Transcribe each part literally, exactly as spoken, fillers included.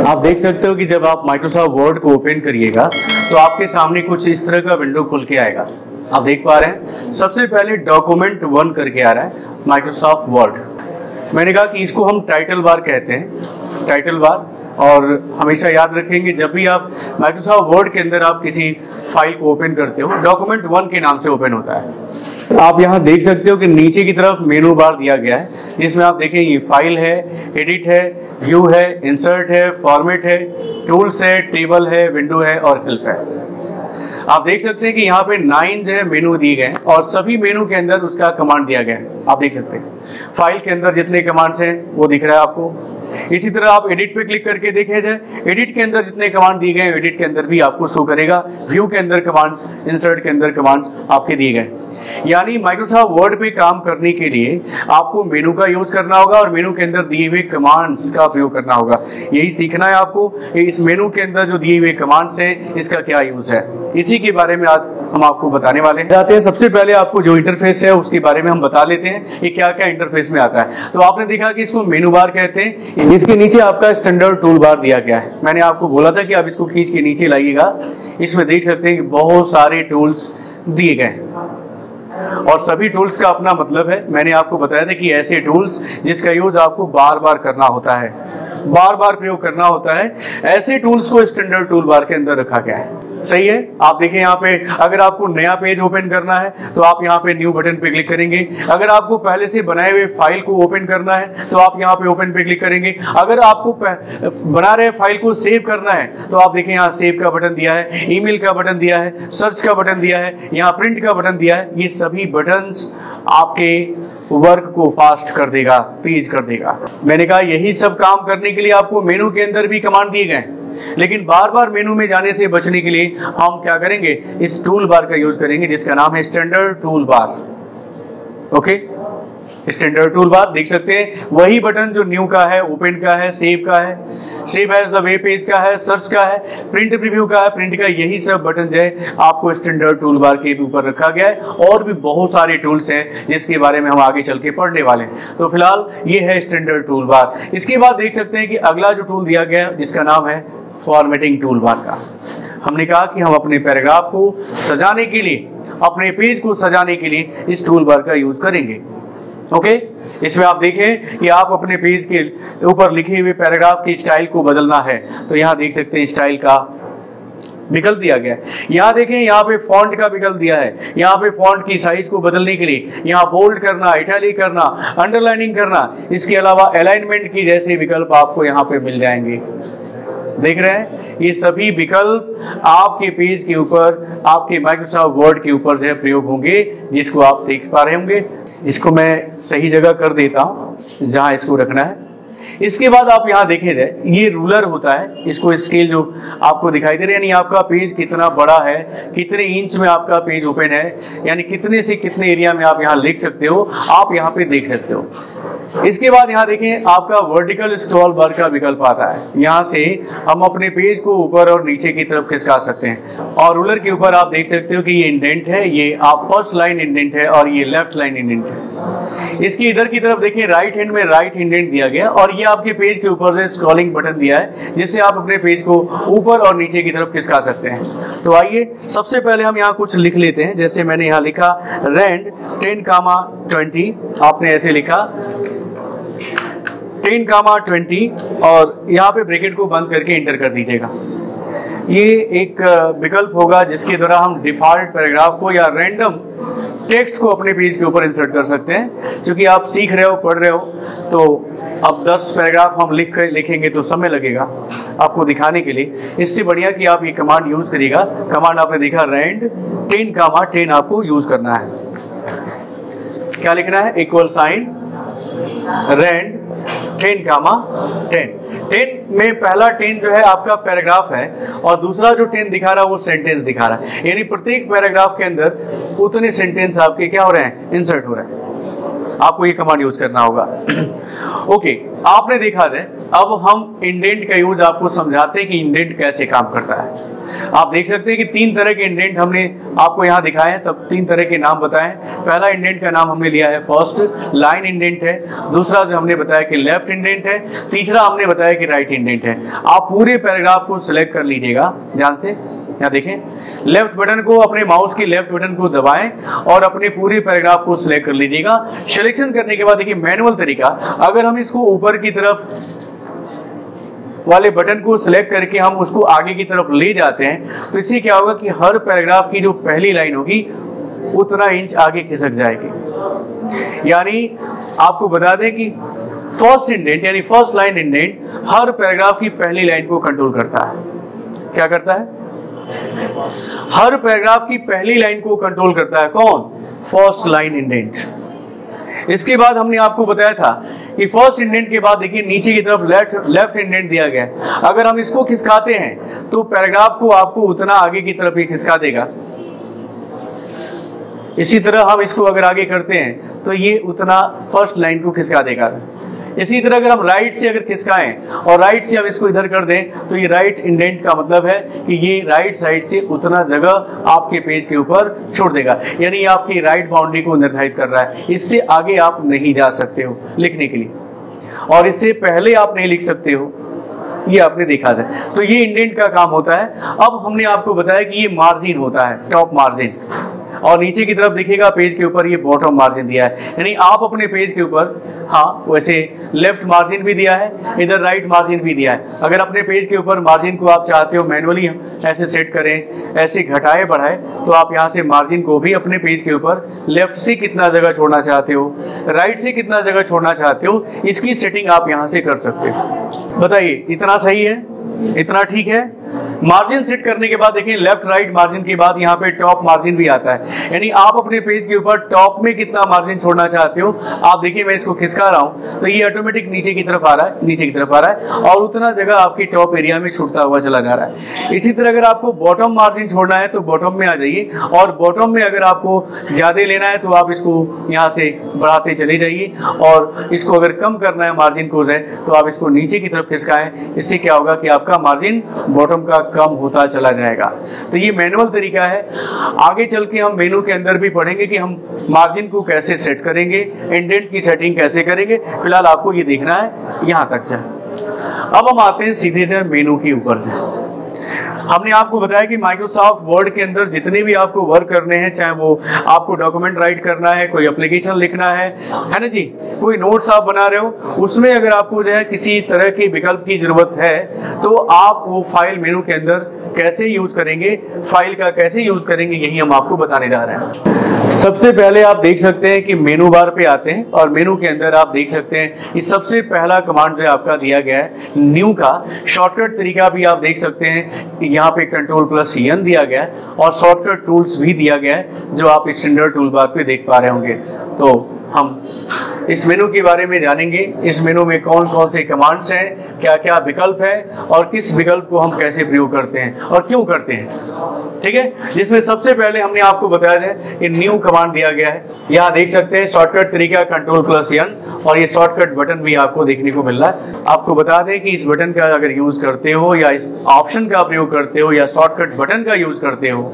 आप देख सकते हो कि जब आप माइक्रोसॉफ्ट वर्ड को ओपन करिएगा तो आपके सामने कुछ इस तरह का विंडो खुल के आएगा। आप देख पा रहे हैं सबसे पहले डॉक्यूमेंट वन करके आ रहा है माइक्रोसॉफ्ट वर्ड। मैंने कहा कि इसको हम टाइटल बार कहते हैं, टाइटल बार। और हमेशा याद रखेंगे जब भी आप माइक्रोसॉफ्ट वर्ड के अंदर आप किसी फाइल को ओपन करते हो डॉक्यूमेंट वन के नाम से ओपन होता है। आप यहाँ देख सकते हो कि नीचे की तरफ मेनू बार दिया गया है जिसमें आप देखें ये फाइल है, एडिट है, व्यू है, इंसर्ट है, फॉर्मेट है, टूल्स है, टेबल है, विंडो है और हेल्प है। आप देख सकते हैं कि यहाँ पे नाइन जो है मेनू दिए गए और सभी मेनू के अंदर उसका कमांड दिया गया है। आप देख सकते हैं फाइल के अंदर जितने कमांड्स हैं वो दिख रहा है आपको। इसी तरह आप एडिट पे क्लिक करके देखे जाए, एडिट के अंदर जितने कमांड दिए गए हैं एडिट के अंदर भी आपको शो करेगा। व्यू के अंदर कमांड्स, इंसर्ट के अंदर कमांड्स आपके दिए गए। यानी माइक्रोसॉफ्ट वर्ड पे काम करने के लिए आपको मेनू का यूज करना होगा और मेनू के अंदर दिए हुए कमांड्स का उपयोग करना होगा। यही सीखना है आपको, इस मेनू के अंदर जो दिए हुए कमांड्स हैं इसका क्या यूज है, इसी के बारे में आज हम आपको बताने वाले हैं। जाते हैं सबसे पहले आपको जो इंटरफेस है उसके बारे में हम बता लेते हैं ये क्या क्या इंटरफेस में आता है। तो आपने देखा कि इसको मेनू बार कहते हैं। इसके नीचे आपका स्टैंडर्ड टूल बार दिया गया है। मैंने आपको बोला था कि आप इसको खींच के नीचे लाइएगा, इसमें देख सकते हैं कि बहुत सारे टूल्स दिए गए और सभी टूल्स का अपना मतलब है। मैंने आपको बताया था कि ऐसे टूल्स जिसका यूज आपको बार बार करना होता है, बार बार प्रयोग करना होता है, ऐसे टूल्स को स्टैंडर्ड टूल बार के अंदर रखा गया है। सही है। आप देखें यहाँ पे अगर आपको नया पेज ओपन करना है तो आप यहाँ पे न्यू बटन पे क्लिक करेंगे। अगर आपको पहले से बनाए हुए फाइल को ओपन करना है तो आप यहाँ पे ओपन पे क्लिक करेंगे। अगर आपको बना रहे फाइल को सेव करना है तो आप देखें यहाँ सेव का बटन दिया है, ईमेल का बटन दिया है, सर्च का बटन दिया है, यहाँ प्रिंट का बटन दिया है। ये सभी बटन्स आपके वर्क को फास्ट कर देगा, तेज कर देगा। मैंने कहा यही सब काम करने के लिए आपको मेनू के अंदर भी कमांड दिए गए, लेकिन बार बार मेनू में जाने से बचने के लिए हम क्या करेंगे, इस टूल बार का यूज करेंगे जिसका नाम है standard toolbar. Okay, standard toolbar देख सकते हैं वही बटन जो न्यू का है, ओपन का है, सेव का है, save as the web page का है, सर्च का है, प्रिंट प्रीव्यू का है, प्रिंट का, यही सब बटन जो है आपको स्टैंडर्ड टूल बार के ऊपर रखा गया है। और भी बहुत सारे टूल्स हैं जिसके बारे में हम आगे चल के पढ़ने वाले हैं। तो फिलहाल ये है स्टैंडर्ड टूल बार। इसके बाद देख सकते हैं कि अगला जो टूल दिया गया है जिसका नाम है फॉर्मेटिंग टूल बार का। हमने कहा कि हम अपने पैराग्राफ को सजाने के लिए, अपने पेज को सजाने के लिए इस टूल बार का यूज करेंगे। Okay okay? इसमें आप देखें कि आप अपने पेज के ऊपर लिखे हुए पैराग्राफ की स्टाइल को बदलना है तो यहाँ देख सकते हैं स्टाइल का विकल्प दिया गया है। यहाँ देखें यहाँ पे फॉन्ट का विकल्प दिया है। यहाँ पे फॉन्ट की साइज को बदलने के लिए यहाँ बोल्ड करना, इटैलिक करना, अंडरलाइनिंग करना, इसके अलावा अलाइनमेंट की जैसे विकल्प आपको यहाँ पे मिल जाएंगे। देख रहे हैं ये सभी विकल्प आपके पेज के ऊपर, आपके माइक्रोसॉफ्ट वर्ड के ऊपर जो है प्रयोग होंगे, जिसको आप देख पा रहे होंगे। इसको मैं सही जगह कर देता हूँ जहाँ इसको रखना है। इसके बाद आप यहाँ देखे जाए ये रूलर होता है, इसको स्केल जो आपको दिखाई दे रहा है, यानी आपका पेज कितना बड़ा है, कितने इंच में आपका पेज ओपन है, यानी कितने से कितने एरिया में आप यहाँ लिख सकते हो, आप यहाँ पे देख सकते हो। इसके बाद यहाँ देखें आपका वर्टिकल स्क्रॉल बार का विकल्प आता है। यहाँ से हम अपने पेज को ऊपर और नीचे की तरफ खिसका सकते हैं। और रूलर के ऊपर आप देख सकते हो कि ये इंडेंट है, ये आप फर्स्ट लाइन इंडेंट है और ये लेफ्ट लाइन इंडेंट है। इसकी इधर की तरफ देखिए राइट हैंड में राइट इंडेंट दिया गया और ये आपके पेज के ऊपर से स्क्रॉलिंग बटन दिया है जिससे आप अपने पेज को ऊपर और नीचे की तरफ खिसका सकते हैं। तो आइए सबसे पहले हम यहाँ कुछ लिख लेते हैं। जैसे मैंने यहाँ लिखा रेंड टेन कामा ट्वेंटी, आपने ऐसे लिखा टेन कामा ट्वेंटी और यहाँ पे ब्रैकेट को बंद करके इंटर कर दीजिएगा। ये एक विकल्प होगा जिसके द्वारा हम डिफॉल्ट पैराग्राफ को या रैंडम टेक्स्ट को अपने पेज के ऊपर इंसर्ट कर सकते हैं। क्योंकि आप सीख रहे हो, पढ़ रहे हो, तो अब दस पैराग्राफ हम लिख कर लिखेंगे तो समय लगेगा आपको दिखाने के लिए। इससे बढ़िया कि आप ये कमांड यूज करिएगा। कमांड आपने देखा रेंड टेन कामा टेन आपको यूज करना है। क्या लिखना है, equal sign rand ten comma ten. Ten में पहला टेन जो है आपका पैराग्राफ है और दूसरा जो टेन दिखा रहा है वो सेंटेंस दिखा रहा है। यानी प्रत्येक पैराग्राफ के अंदर उतने सेंटेंस आपके क्या हो रहे हैं, इंसर्ट हो रहे हैं। आपको ये कमांड यूज करना होगा। ओके, आपने देखा है, अब हम इंडेंट का यूज आपको समझाते हैं कि इंडेंट कैसे काम करता है। आप देख सकते हैं कि तीन तरह के इंडेंट हमने आपको यहाँ दिखाए हैं, तब तीन तरह के नाम बताएं। पहला इंडेंट का नाम हमने लिया है फर्स्ट लाइन इंडेंट है, दूसरा जो हमने बताया कि लेफ्ट इंडेंट है, तीसरा हमने बताया कि राइट इंडेंट है। आप पूरे पैराग्राफ को सिलेक्ट कर लीजिएगा ध्यान से। यहाँ देखें, लेफ्ट बटन को, अपने माउस की लेफ्ट बटन को दबाएं और अपने पूरे पैराग्राफ को सिलेक्ट कर लीजिएगा। सिलेक्शन करने के बाद देखिए मैनुअल तरीका, अगर हम इसको ऊपर की तरफ वाले बटन को सिलेक्ट करके हम उसको आगे की तरफ ले जाते हैं तो इससे क्या होगा कि हर पैराग्राफ की जो पहली लाइन होगी उतना इंच आगे खिसक जाएगी। यानी आपको बता दें कि फर्स्ट इंडेंट यानी फर्स्ट लाइन इंडेंट हर पैराग्राफ की पहली लाइन को कंट्रोल करता है। क्या करता है? हर पैराग्राफ की पहली लाइन को कंट्रोल करता है। कौन? First line indent. इसके बाद हमने आपको बताया था कि फर्स्ट इंडेंट के बाद देखिए नीचे की तरफ लेफ्ट लेफ्ट इंडेंट दिया गया है। अगर हम इसको खिसकाते हैं तो पैराग्राफ को आपको उतना आगे की तरफ ही खिसका देगा। इसी तरह हम इसको अगर आगे करते हैं तो ये उतना फर्स्ट लाइन को खिसका देगा। इसी तरह अगर हम राइट से अगर खिसकाएं और राइट से हम इसको इधर कर दें तो ये राइट इंडेंट का मतलब है कि ये राइट साइड से उतना जगह आपके पेज के ऊपर छोड़ देगा, यानी ये आपकी राइट बाउंड्री को निर्धारित कर रहा है। इससे आगे आप नहीं जा सकते हो लिखने के लिए, और इससे पहले आप नहीं लिख सकते हो, ये आपने देखा था। तो ये इंडेंट का काम होता है। अब हमने आपको बताया कि ये मार्जिन होता है, टॉप मार्जिन, और नीचे की तरफ देखिएगा पेज के ऊपर ये बॉटम मार्जिन दिया है। यानी आप अपने पेज के ऊपर, हाँ वैसे लेफ्ट मार्जिन भी दिया है, इधर राइट मार्जिन भी दिया है। अगर अपने पेज के ऊपर मार्जिन को आप चाहते हो मैनुअली हम ऐसे सेट करें, ऐसे घटाए बढ़ाए, तो आप यहाँ से मार्जिन को भी अपने पेज के ऊपर लेफ्ट से कितना जगह छोड़ना चाहते हो, राइट से कितना जगह छोड़ना चाहते हो, इसकी सेटिंग आप यहाँ से कर सकते हो। बताइए इतना सही है? इतना ठीक है? मार्जिन सेट करने के बाद देखिए लेफ्ट राइट मार्जिन के बाद यहाँ पे टॉप मार्जिन भी आता है। यानी आप अपने पेज के ऊपर टॉप में कितना मार्जिन छोड़ना चाहते हो, आप देखिए मैं इसको खिसका रहा हूँ तो ये ऑटोमेटिक नीचे की तरफ आ रहा है, नीचे की तरफ आ रहा है, और उतना जगह आपकी टॉप एरिया में छूटता हुआ चला जा रहा है। इसी तरह अगर आपको बॉटम मार्जिन छोड़ना है तो बॉटम में आ जाइए, और बॉटम में अगर आपको ज्यादा लेना है तो आप इसको यहाँ से बढ़ाते चले जाइए, और इसको अगर कम करना है मार्जिन को है तो आप इसको नीचे की तरफ खिसकाएं। इससे क्या होगा कि आपका मार्जिन बॉटम का कम होता चला जाएगा। तो ये मैनुअल तरीका है। आगे चल के हम मेनू के अंदर भी पढ़ेंगे कि हम मार्जिन को कैसे सेट करेंगे, इंडेंट की सेटिंग कैसे करेंगे। फिलहाल आपको ये देखना है यहाँ तक जाए। अब हम आते हैं सीधे से मेनू के ऊपर से। हमने आपको बताया कि माइक्रोसॉफ्ट वर्ड के अंदर जितने भी आपको वर्क करने हैं, चाहे वो आपको डॉक्यूमेंट राइट करना है, कोई एप्लीकेशन लिखना है, है ना जी, कोई नोट्स आप बना रहे हो, उसमें अगर आपको जो है किसी तरह के विकल्प की जरूरत है तो आप वो फाइल मेनू के अंदर कैसे यूज करेंगे, फाइल का कैसे यूज करेंगे, यही हम आपको बताने जा रहे हैं। सबसे पहले आप देख सकते हैं कि मेनू बार पे आते हैं, और मेनू के अंदर आप देख सकते हैं कि सबसे पहला कमांड जो आपका दिया गया है न्यू का शॉर्टकट तरीका भी आप देख सकते हैं। यहाँ पे कंट्रोल प्लस एन दिया गया है, और शॉर्टकट टूल्स भी दिया गया है जो आप स्टैंडर्ड टूल बार पे देख पा रहे होंगे। तो हम इस मेनू के बारे में जानेंगे, इस मेनू में कौन कौन से कमांड्स हैं, क्या क्या विकल्प है, और किस विकल्प को हम कैसे प्रयोग करते हैं और क्यों करते हैं। ठीक है, जिसमें सबसे पहले हमने आपको बताया है कि न्यू कमांड दिया गया है। यहाँ देख सकते हैं शॉर्टकट तरीका कंट्रोल प्लस एन, और ये शॉर्टकट बटन भी आपको देखने को मिल रहा है। आपको बता दें कि इस बटन का अगर यूज करते हो, या इस ऑप्शन का प्रयोग करते हो, या शॉर्टकट बटन का यूज करते हो,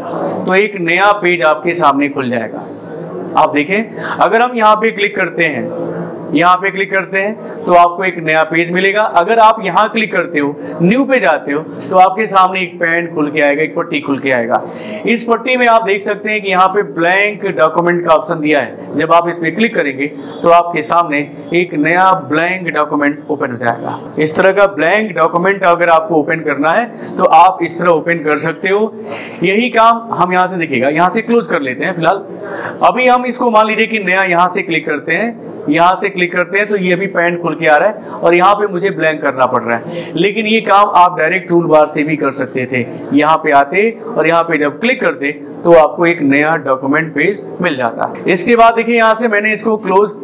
तो एक नया पेज आपके सामने खुल जाएगा। आप देखें, अगर हम यहाँ पे क्लिक करते हैं, यहाँ पे क्लिक करते हैं तो आपको एक नया पेज मिलेगा। अगर आप यहाँ क्लिक करते हो, न्यू पे जाते हो, तो आपके सामने एक पैन खुल के आएगा, एक पट्टी खुल के आएगा। इस पट्टी में आप देख सकते हैं कि यहाँ पे ब्लैंक डॉक्यूमेंट का ऑप्शन दिया है। जब आप इस पे क्लिक करेंगे तो आपके सामने एक नया ब्लैंक डॉक्यूमेंट ओपन हो जाएगा। इस तरह का ब्लैंक डॉक्यूमेंट अगर आपको ओपन करना है तो आप इस तरह ओपन कर सकते हो। यही काम हम यहाँ से देखिएगा, यहाँ से क्लोज कर लेते हैं फिलहाल। अभी हम इसको मान लीजिए कि नया यहाँ से क्लिक करते हैं, यहाँ से क्लिक करते हैं तो ये भी पैन खुल के आ रहा है, और यहाँ पे मुझे ब्लैंक करना पड़ रहा है। लेकिन ये काम आप डायरेक्ट टूल बार से भी कर सकते थे। यहाँ पे आते और यहाँ पे जब क्लिक करते तो आपको एक नया डॉक्यूमेंट पेज मिल जाता। इसके बाद देखिए यहाँ से मैंने इसको क्लोज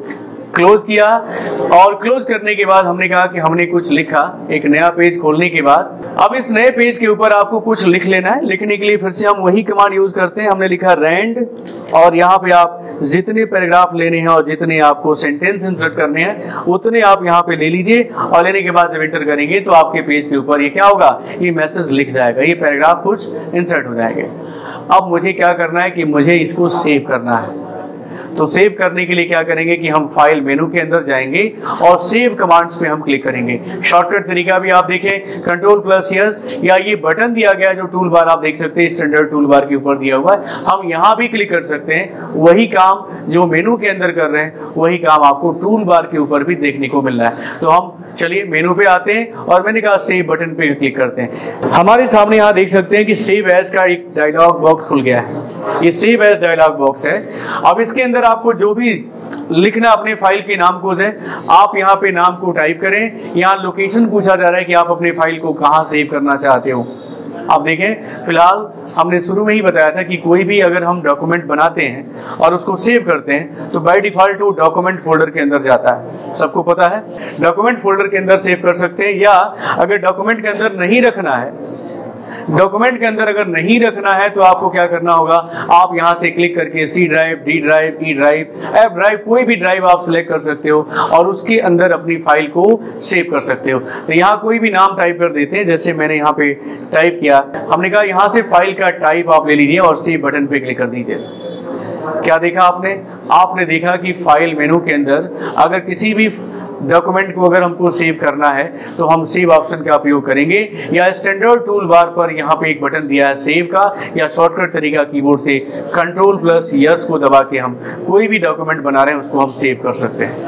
क्लोज किया, और क्लोज करने के बाद हमने कहा कि हमने कुछ लिखा, एक नया पेज खोलने के बाद अब इस नए पेज के ऊपर आपको कुछ लिख लेना है। लिखने के लिए फिर से हम वही कमांड यूज करते हैं। हमने लिखा रैंड, और यहाँ पे आप जितने पैराग्राफ लेने हैं और जितने आपको सेंटेंस इंसर्ट करने हैं उतने आप यहाँ पे ले लीजिए, और लेने के बाद जब एंटर करेंगे तो आपके पेज के ऊपर ये क्या होगा, ये मैसेज लिख जाएगा, ये पैराग्राफ कुछ इंसर्ट हो जाएंगे। अब मुझे क्या करना है कि मुझे इसको सेव करना है। तो सेव करने के लिए क्या करेंगे कि हम फाइल मेनू के अंदर जाएंगे और सेव कमांड्स पे हम क्लिक करेंगे। शॉर्टकट तरीका भी आप देखें, कंट्रोल प्लस यस, या ये बटन दिया गया जो टूल बार आप देख सकते हैं स्टैंडर्ड टूल बार के ऊपर दिया हुआ है, हम यहाँ भी क्लिक कर सकते हैं। वही काम जो मेनू के अंदर कर रहे हैं वही काम आपको टूल बार के ऊपर भी देखने को मिल रहा है। तो हम चलिए मेनू पे आते हैं और मैंने कहा सेव बटन पे क्लिक करते हैं। हमारे सामने यहाँ देख सकते हैं कि सेव एज का एक डायलॉग बॉक्स खुल गया है। ये सेव एज डायलॉग बॉक्स है। अब इसके अंदर आपको जो भी लिखना अपने फाइल के नाम को है, आप यहाँ पे नाम को टाइप करें। यहाँ लोकेशन पूछा जा रहा है कि आप अपने फाइल को कहाँ सेव करना चाहते हो। आप देखें, फिलहाल हमने शुरू में ही बताया था कि कोई भी अगर हम डॉक्यूमेंट बनाते हैं और उसको सेव करते हैं तो बाय डिफॉल्ट वो डॉक्यूमेंट फोल्डर के अंदर जाता है, सबको पता है। डॉक्यूमेंट फोल्डर के अंदर सेव कर सकते हैं, या अगर डॉक्यूमेंट के अंदर नहीं रखना है, डॉक्यूमेंट के अंदर अगर नहीं रखना है तो आपको क्या करना होगा, आप यहां से क्लिक करके C drive, D drive, E drive, F drive, कोई भी ड्राइव आप सिलेक्ट कर सकते हो और उसके अंदर अपनी फाइल को सेव कर सकते हो। तो यहाँ कोई भी नाम टाइप कर देते हैं, जैसे मैंने यहाँ पे टाइप किया, हमने कहा यहाँ से फाइल का टाइप आप ले लीजिए और सेव बटन पे क्लिक कर दीजिए। क्या देखा आपने? आपने देखा कि फाइल मेनू के अंदर अगर किसी भी डॉक्यूमेंट को अगर हमको सेव करना है तो हम सेव ऑप्शन का उपयोग करेंगे, या स्टैंडर्ड टूल बार पर यहाँ पे एक बटन दिया है सेव का, या शॉर्टकट तरीका कीबोर्ड से कंट्रोल प्लस यस को दबा के हम कोई भी डॉक्यूमेंट बना रहे हैं उसको हम सेव कर सकते हैं।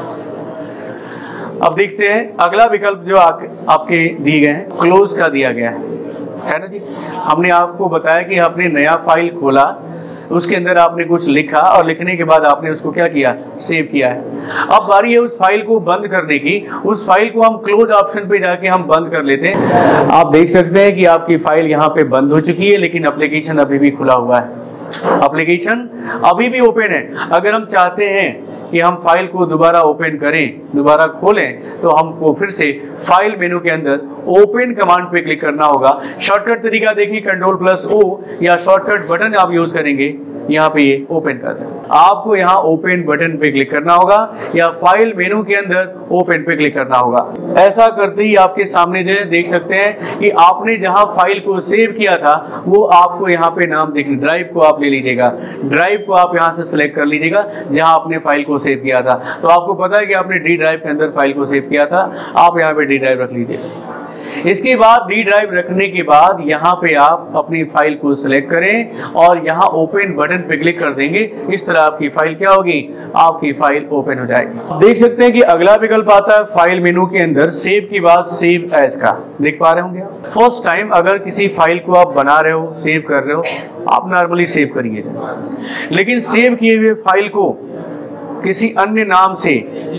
अब देखते हैं अगला विकल्प जो आ, आपके दिए गए हैं, क्लोज का दिया गया है, है ना जी। हमने आपको बताया कि आपने नया फाइल खोला, उसके अंदर आपने कुछ लिखा और लिखने के बाद आपने उसको क्या किया, सेव किया है। अब बारी है उस फाइल को बंद करने की। उस फाइल को हम क्लोज ऑप्शन पे जाके हम बंद कर लेते हैं। आप देख सकते हैं कि आपकी फाइल यहाँ पे बंद हो चुकी है, लेकिन एप्लीकेशन अभी भी खुला हुआ है, एप्लीकेशन अभी भी ओपन है। अगर हम चाहते हैं कि हम फाइल को दोबारा ओपन करें, दोबारा खोलें, तो हमको फिर से फाइल मेनू के अंदर ओपन कमांड पे क्लिक करना होगा। शॉर्टकट तरीका देखिए, कंट्रोल प्लस ओ या शॉर्टकट बटन आप यूज करेंगे, यहाँ पे ये ओपन कर दें। आपको यहाँ ओपन बटन पे क्लिक करना होगा या फाइल मेनू के अंदर ओपन पे क्लिक करना होगा। ऐसा करते ही आपके सामने जो देख सकते हैं कि आपने जहाँ फाइल को सेव किया था वो आपको यहाँ पे नाम देख, ड्राइव को आप ले लीजिएगा, ड्राइव को आप यहाँ से सिलेक्ट कर लीजिएगा जहाँ आपने फाइल को सेव किया था। तो आपको पता है कि आपने डी ड्राइव के अंदर फाइल को सेव किया था, आप यहाँ पे डी ड्राइव रख लीजिए। इसके बाद डी ड्राइव रखने के बाद यहाँ पे आप अपनी फाइल को सिलेक्ट करें और यहाँ ओपन बटन पे क्लिक कर देंगे। इस तरह आपकी फाइल क्या होगी, आपकी फाइल ओपन हो जाएगी। आप देख सकते हैं कि अगला विकल्प आता है फाइल मेनू के अंदर सेव के बाद सेव एज का, देख पा रहे होंगे। फर्स्ट टाइम अगर किसी फाइल को आप बना रहे हो, सेव कर रहे हो, आप नॉर्मली सेव करिए, लेकिन सेव किए हुए फाइल को किसी अन्य नाम से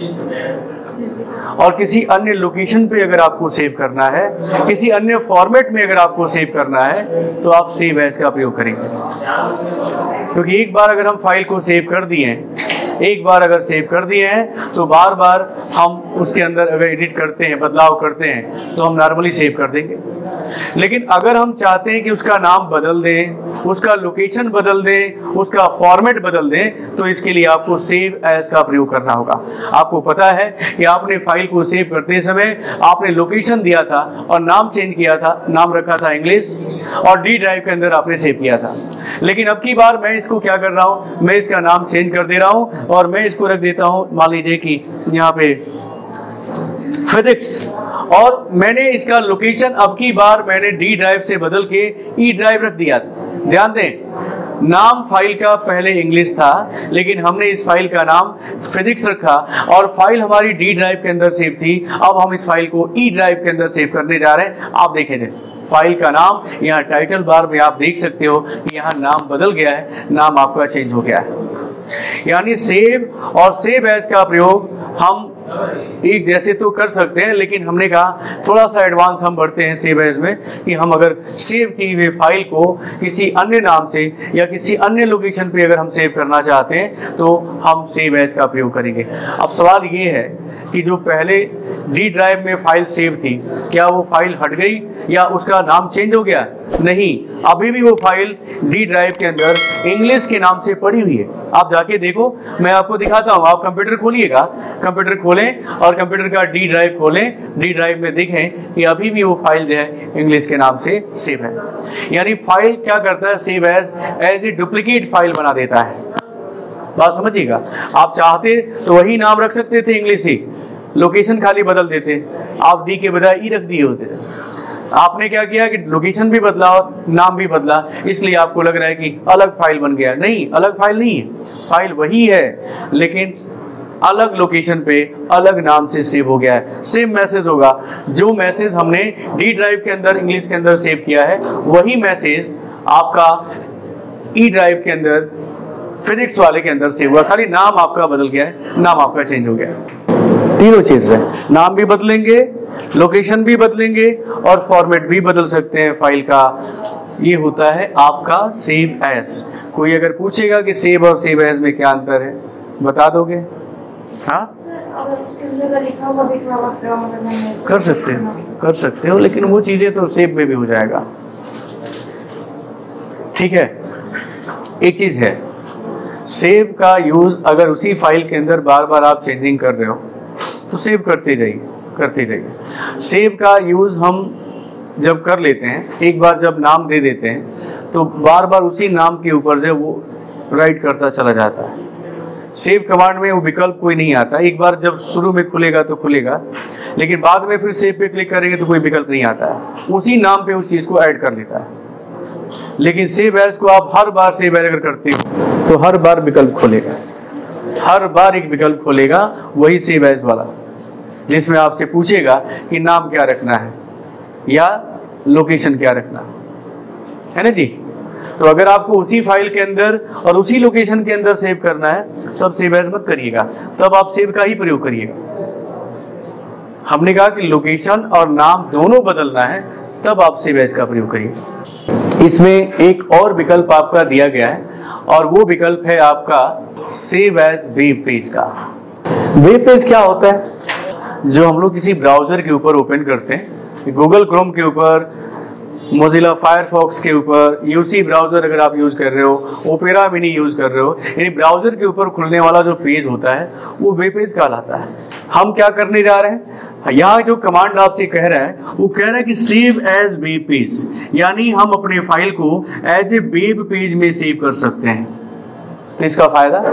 और किसी अन्य लोकेशन पे अगर आपको सेव करना है, किसी अन्य फॉर्मेट में अगर आपको सेव करना है, तो आप सेव एज का प्रयोग करेंगे। क्योंकि एक बार अगर हम फाइल को सेव कर दिए, एक बार अगर सेव कर दिए हैं तो बार बार हम उसके अंदर अगर एडिट करते हैं, बदलाव करते हैं, तो हम नॉर्मली सेव कर देंगे। लेकिन अगर हम चाहते हैं कि उसका नाम बदल दें, उसका लोकेशन बदल दें, उसका फॉर्मेट बदल दें, तो इसके लिए आपको सेव एज का प्रयोग करना होगा। आपको पता है कि आपने फाइल को सेव करते समय आपने लोकेशन दिया था और नाम चेंज किया था, नाम रखा था इंग्लिश, और डी ड्राइव के अंदर आपने सेव किया था। लेकिन अब की बार मैं इसको क्या कर रहा हूं, मैं इसका नाम चेंज कर दे रहा हूं और मैं इसको रख देता हूं, मान लीजिए कि यहाँ पे फिजिक्स, और मैंने इसका लोकेशन अब की बार मैंने डी ड्राइव से बदल के ई ड्राइव रख दिया। ध्यान दें, नाम फाइल का पहले इंग्लिश था, लेकिन हमने इस फाइल का नाम फिजिक्स रखा और फाइल हमारी डी ड्राइव के अंदर सेव थी। अब हम इस फाइल को ई ड्राइव के अंदर सेव करने जा रहे हैं। आप देखें फाइल का नाम, यहाँ टाइटल बार में आप देख सकते हो कि यहाँ नाम बदल गया है, नाम आपका चेंज हो गया है। यानी सेव और सेव एज का प्रयोग हम एक जैसे तो कर सकते हैं, लेकिन हमने कहा थोड़ा सा एडवांस हम बढ़ते हैं सेव एज में कि हम अगर सेव की हुई फाइल को किसी अन्य नाम से या किसी अन्य लोकेशन पे अगर हम सेव करना चाहते हैं तो हम सेव एज का प्रयोग करेंगे। अब सवाल ये है कि जो पहले डी ड्राइव में फाइल सेव थी, क्या वो फाइल हट गई या उसका नाम चेंज हो गया? नहीं, अभी भी वो फाइल डी ड्राइव के अंदर इंग्लिश के नाम से पड़ी हुई है। आप जाके देखो, मैं आपको दिखाता हूँ। आप कंप्यूटर खोलिएगा, कंप्यूटर खोलें और कंप्यूटर का डी ड्राइव खोलें, डी ड्राइव में देखें कि अभी भी वो फाइल जो है इंग्लिश के नाम से सेव है। यानी फाइल क्या करता है, save as as a duplicate file बना देता है। बात समझिएगा। आप चाहते तो वही नाम रख सकते थे इंग्लिश ही, लोकेशन खाली बदल देते, आप डी के बजाय ई रख दिए होते। आपने क्या किया कि लोकेशन भी बदला और नाम भी बदला, इसलिए आपको लग रहा है कि अलग फाइल बन गया। नहीं, अलग फाइल नहीं है, फाइल वही है लेकिन अलग लोकेशन पे अलग नाम से सेव हो गया है। सेम मैसेज होगा, जो मैसेज हमने डी ड्राइव के अंदर इंग्लिश के अंदर सेव किया है वही मैसेज आपका ई ड्राइव के अंदर फिजिक्स वाले के अंदर सेव हुआ, खाली नाम आपका बदल गया है, नाम आपका चेंज हो गया। तीनों चीज है, नाम भी बदलेंगे, लोकेशन भी बदलेंगे और फॉर्मेट भी बदल सकते हैं फाइल का। ये होता है आपका सेव एज। कोई अगर पूछेगा कि सेव और सेव एज में क्या अंतर है, बता दोगे? हाँ, कर सकते हो, कर सकते हो, लेकिन वो चीजें तो सेव में भी हो जाएगा। ठीक है, एक चीज है, सेव का यूज अगर उसी फाइल के अंदर बार बार आप चेंजिंग कर रहे हो तो सेव करते जाइए, करते जाइए। सेव का यूज हम जब कर लेते हैं, एक बार जब नाम दे देते हैं तो बार बार उसी नाम के ऊपर से वो राइट करता चला जाता है। सेव कमांड में वो विकल्प कोई नहीं आता। एक बार जब शुरू में खुलेगा तो खुलेगा, लेकिन बाद में फिर सेव पे क्लिक करेंगे तो कोई विकल्प नहीं आता है, उसी नाम पे उस चीज को ऐड कर लेता है। लेकिन सेव एज को आप हर बार सेव एज अगर करते हो तो हर बार विकल्प खोलेगा, हर बार एक विकल्प खोलेगा, वही सेव एज वाला, जिसमें आपसे पूछेगा कि नाम क्या रखना है या लोकेशन क्या रखना है ना जी। तो अगर आपको उसी फाइल के अंदर और उसी लोकेशन के अंदर सेव करना है तब सेव एज मत करिएगा, तब आप सेव का ही प्रयोग करिएगा। हमने कहा कि लोकेशन और नाम दोनों बदलना है तब आप सेव एज का प्रयोग करिए। इसमें एक और विकल्प आपका दिया गया है और वो विकल्प है आपका सेव एज वेब पेज का। वेब पेज क्या होता है? जो हम लोग किसी ब्राउजर के ऊपर ओपन करते हैं, गूगल क्रोम के ऊपर, मोजिला फायरफॉक्स के ऊपर, यूसी ब्राउजर अगर आप यूज कर रहे हो, ओपेरा मिनी यूज कर रहे हो, यानी ब्राउजर के ऊपर खुलने वाला जो पेज होता है वो वेब पेज कहलाता है। हम क्या करने जा रहे हैं, यहाँ जो कमांड आपसे कह रहा है वो कह रहा है कि सेव एज वेब पेज, यानी हम अपने फाइल को एज ए वेब पेज में सेव कर सकते हैं। तो इसका फायदा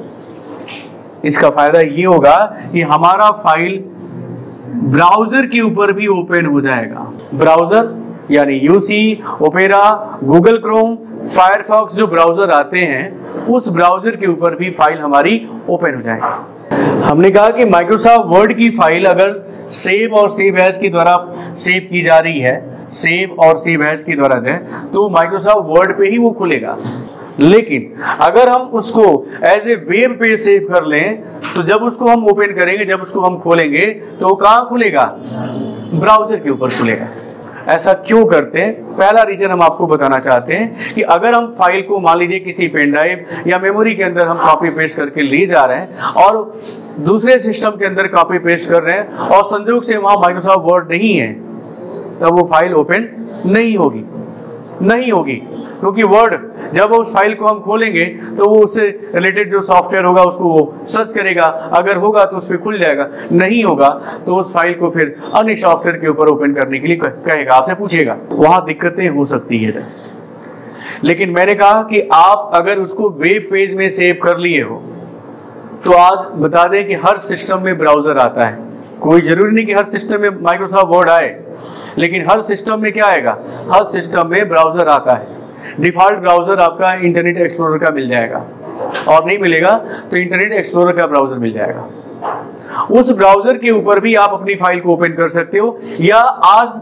इसका फायदा ये होगा कि हमारा फाइल ब्राउजर के ऊपर भी ओपन हो जाएगा। ब्राउजर यानी UC, Opera, Google Chrome, Firefox जो ब्राउजर आते हैं उस ब्राउजर के ऊपर भी फाइल हमारी ओपन हो जाएगी। हमने कहा कि माइक्रोसॉफ्ट वर्ड की फाइल अगर सेव और सेव एज के द्वारा सेव की जा रही है, सेव और सेव एज के द्वारा है, तो माइक्रोसॉफ्ट वर्ड पे ही वो खुलेगा। लेकिन अगर हम उसको as a web page save कर लें तो जब उसको हम ओपन करेंगे, जब उसको हम खोलेंगे तो कहाँ खुलेगा? ब्राउजर के ऊपर खुलेगा। ऐसा क्यों करते हैं? पहला रीजन हम आपको बताना चाहते हैं कि अगर हम फाइल को मान लीजिए किसी पेन ड्राइव या मेमोरी के अंदर हम कॉपी पेस्ट करके ले जा रहे हैं और दूसरे सिस्टम के अंदर कॉपी पेस्ट कर रहे हैं और संयोग से वहां माइक्रोसॉफ्ट वर्ड नहीं है, तब वो फाइल ओपन नहीं होगी, नहीं होगी क्योंकि वर्ड जब उस फाइल को हम खोलेंगे तो वो उससे रिलेटेड जो सॉफ्टवेयर होगा उसको वो सर्च करेगा, अगर होगा तो उस पर खुल जाएगा, नहीं होगा तो उस फाइल को फिर अन्य सॉफ्टवेयर के ऊपर ओपन करने के लिए कहेगा, आपसे पूछेगा, वहां दिक्कतें हो सकती है। लेकिन मैंने कहा कि आप अगर उसको वेब पेज में सेव कर लिए हो तो आज बता दें कि हर सिस्टम में ब्राउजर आता है। कोई जरूरी नहीं कि हर सिस्टम में माइक्रोसॉफ्ट वर्ड आए, लेकिन हर सिस्टम में क्या आएगा? हर सिस्टम में ब्राउजर आता है। डिफॉल्ट ब्राउजर आपका इंटरनेट एक्सप्लोरर का मिल जाएगा और नहीं मिलेगा तो इंटरनेट एक्सप्लोरर का ब्राउजर मिल जाएगा। उस ब्राउजर के ऊपर भी आप अपनी फाइल को ओपन कर सकते हो, या आज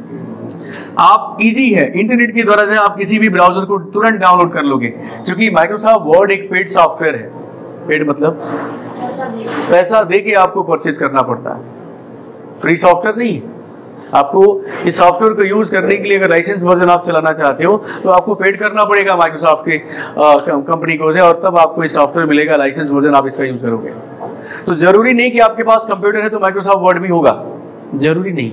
आप इजी है इंटरनेट के द्वारा से आप किसी भी ब्राउजर को तुरंत डाउनलोड कर लोगे, क्योंकि माइक्रोसॉफ्ट वर्ड एक पेड सॉफ्टवेयर है। पेड मतलब पैसा दे के आपको परचेज करना पड़ता है, फ्री सॉफ्टवेयर नहीं। आपको इस सॉफ्टवेयर को यूज करने के लिए अगर लाइसेंस वर्जन आप चलाना चाहते हो तो आपको पेड करना पड़ेगा माइक्रोसॉफ्ट के कंपनी को से, और तब आपको इस सॉफ्टवेयर मिलेगा, लाइसेंस वर्जन आप इसका यूज करोगे। तो जरूरी नहीं कि आपके पास कंप्यूटर है तो माइक्रोसॉफ्ट वर्ड भी होगा, जरूरी नहीं।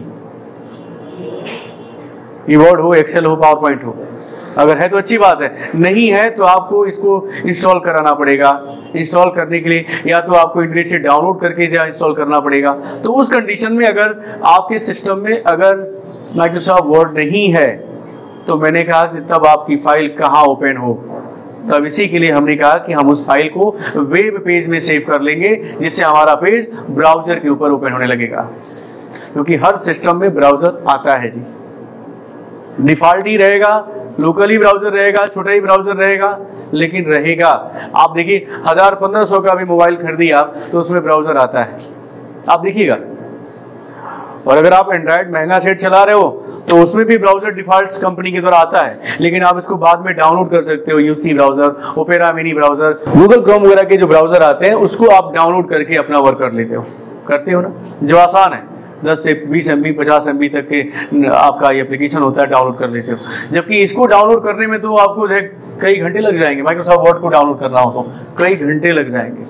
ये वर्ड हो, एक्सेल हो, पावर पॉइंट हो, अगर है तो अच्छी बात है, नहीं है तो आपको इसको इंस्टॉल कराना पड़ेगा। इंस्टॉल करने के लिए या तो आपको इंटरनेट से डाउनलोड करके या इंस्टॉल करना पड़ेगा। तो उस कंडीशन में अगर आपके सिस्टम में अगर माइक्रोसॉफ्ट वर्ड नहीं है तो मैंने कहा कि तब आपकी फाइल कहाँ ओपन हो। तब इसी के लिए हमने कहा कि हम उस फाइल को वेब पेज में सेव कर लेंगे, जिससे हमारा पेज ब्राउजर के ऊपर ओपन होने लगेगा, क्योंकि हर सिस्टम में ब्राउजर आता है जी। डिफॉल्ट ही रहेगा, लोकल ही ब्राउजर रहेगा, छोटा ही ब्राउजर रहेगा, लेकिन रहेगा। आप देखिए हजार पंद्रह सौ का भी मोबाइल खरीदिए आप तो उसमें ब्राउजर आता है, आप देखिएगा। और अगर आप एंड्रॉइड महंगा सेट चला रहे हो तो उसमें भी ब्राउजर डिफॉल्ट कंपनी के द्वारा आता है, लेकिन आप इसको बाद में डाउनलोड कर सकते हो। UC browser, Opera Mini browser, Google Chrome वगैरह के जो ब्राउजर आते हैं उसको आप डाउनलोड करके अपना वर्क कर लेते हो, करते हो ना, जो आसान है। दस से बीस एम बी पचास एम बी तक के आपका ये एप्लीकेशन होता है, डाउनलोड कर लेते हो। जबकि इसको डाउनलोड करने में तो आपको जो है कई घंटे लग जाएंगे। माइक्रोसॉफ्ट वर्ड को डाउनलोड करना हो तो कई घंटे लग जाएंगे।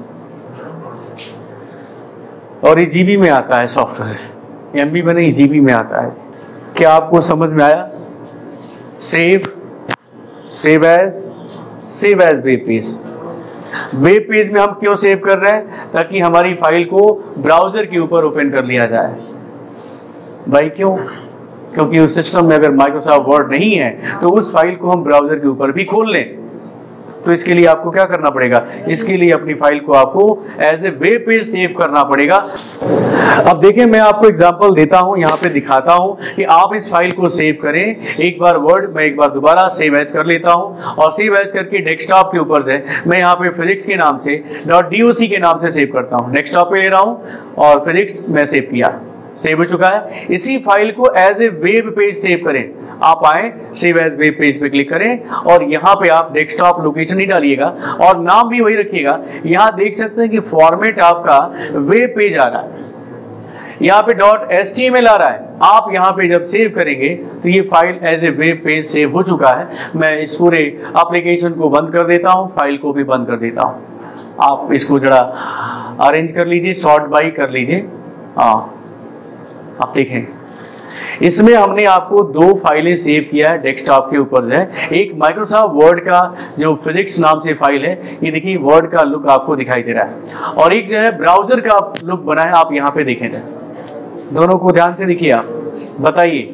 और ये जीबी में आता है सॉफ्टवेयर, एमबी में नहीं, जीबी में आता है। क्या आपको समझ में आया? Save, save as, save as web page. Web page में हम क्यों सेव कर रहे हैं? ताकि हमारी फाइल को ब्राउजर के ऊपर ओपन कर लिया जाए। भाई क्यों? क्योंकि उस सिस्टम में अगर माइक्रोसॉफ्ट वर्ड नहीं है तो उस फाइल को हम ब्राउजर के ऊपर भी खोल लें। तो इसके लिए आपको क्या करना पड़ेगा? इसके लिए अपनी फाइल को आपको as a web page save करना पड़ेगा। अब देखिए मैं आपको एग्जांपल देता हूं, यहां पे दिखाता हूं कि आप इस फाइल को सेव करें। एक बार वर्ड मैं एक बार दोबारा सेव एज कर लेता हूं, और सेव एज करके डेस्कटॉप के ऊपर से मैं यहाँ पे फिजिक्स के नाम से डॉट डॉक के नाम से सेव करता हूँ। डेस्कटॉप पे ले रहा हूँ और फिजिक्स में सेव किया, सेव हो चुका है। इसी फाइल को as a web page save करें। आप आए, सेव एज वेब पेज पे क्लिक करें, और यहाँ पे आप डेस्कटॉप लोकेशन ही डालिएगा और नाम भी वही रखिएगा। यहाँ देख सकते हैं कि फॉर्मेट आपका वेब पेज आ रहा है, यहाँ पे dot H T M L आ रहा है। आप यहाँ पे जब सेव करेंगे तो ये file as a web page save हो चुका है। मैं इस पूरे एप्लीकेशन को बंद कर देता हूँ, फाइल को भी बंद कर देता हूँ। आप इसको जरा अरेंज कर लीजिए, सॉर्ट बाई कर लीजिए। हाँ, आप देखें इसमें हमने आपको दो फाइलें सेव किया है डेस्कटॉप के ऊपर जो है। एक माइक्रोसॉफ्ट वर्ड का जो फिजिक्स नाम से फाइल है, ये देखिए वर्ड का लुक आपको दिखाई दे रहा है, और एक जो है ब्राउजर का लुक बना है, आप यहाँ पे देखें। दोनों को ध्यान से देखिए, आप बताइए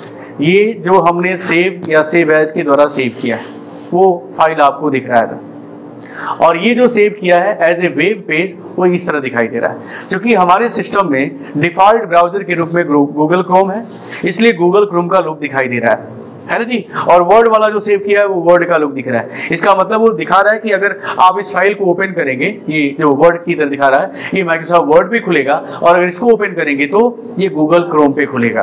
ये जो हमने सेव या सेव एज के द्वारा सेव किया है वो फाइल आपको दिख रहा था, और ये जो सेव किया है एज ए वेब पेज वो इस तरह दिखाई दे रहा है। क्योंकि हमारे सिस्टम में डिफॉल्ट ब्राउजर के रूप में गूगल क्रोम है, इसलिए गूगल क्रोम का लुक दिखाई दे रहा है, है ना जी। और वर्ड वाला जो सेव किया है वो वर्ड का लुक दिख रहा है। इसका मतलब वो दिखा रहा है कि अगर आप इस फाइल को ओपन करेंगे, ये जो वर्ड की तरह दिखा रहा है, ये माइक्रोसॉफ्ट वर्ड पे खुलेगा, और अगर इसको ओपन करेंगे तो ये गूगल क्रोम पे खुलेगा।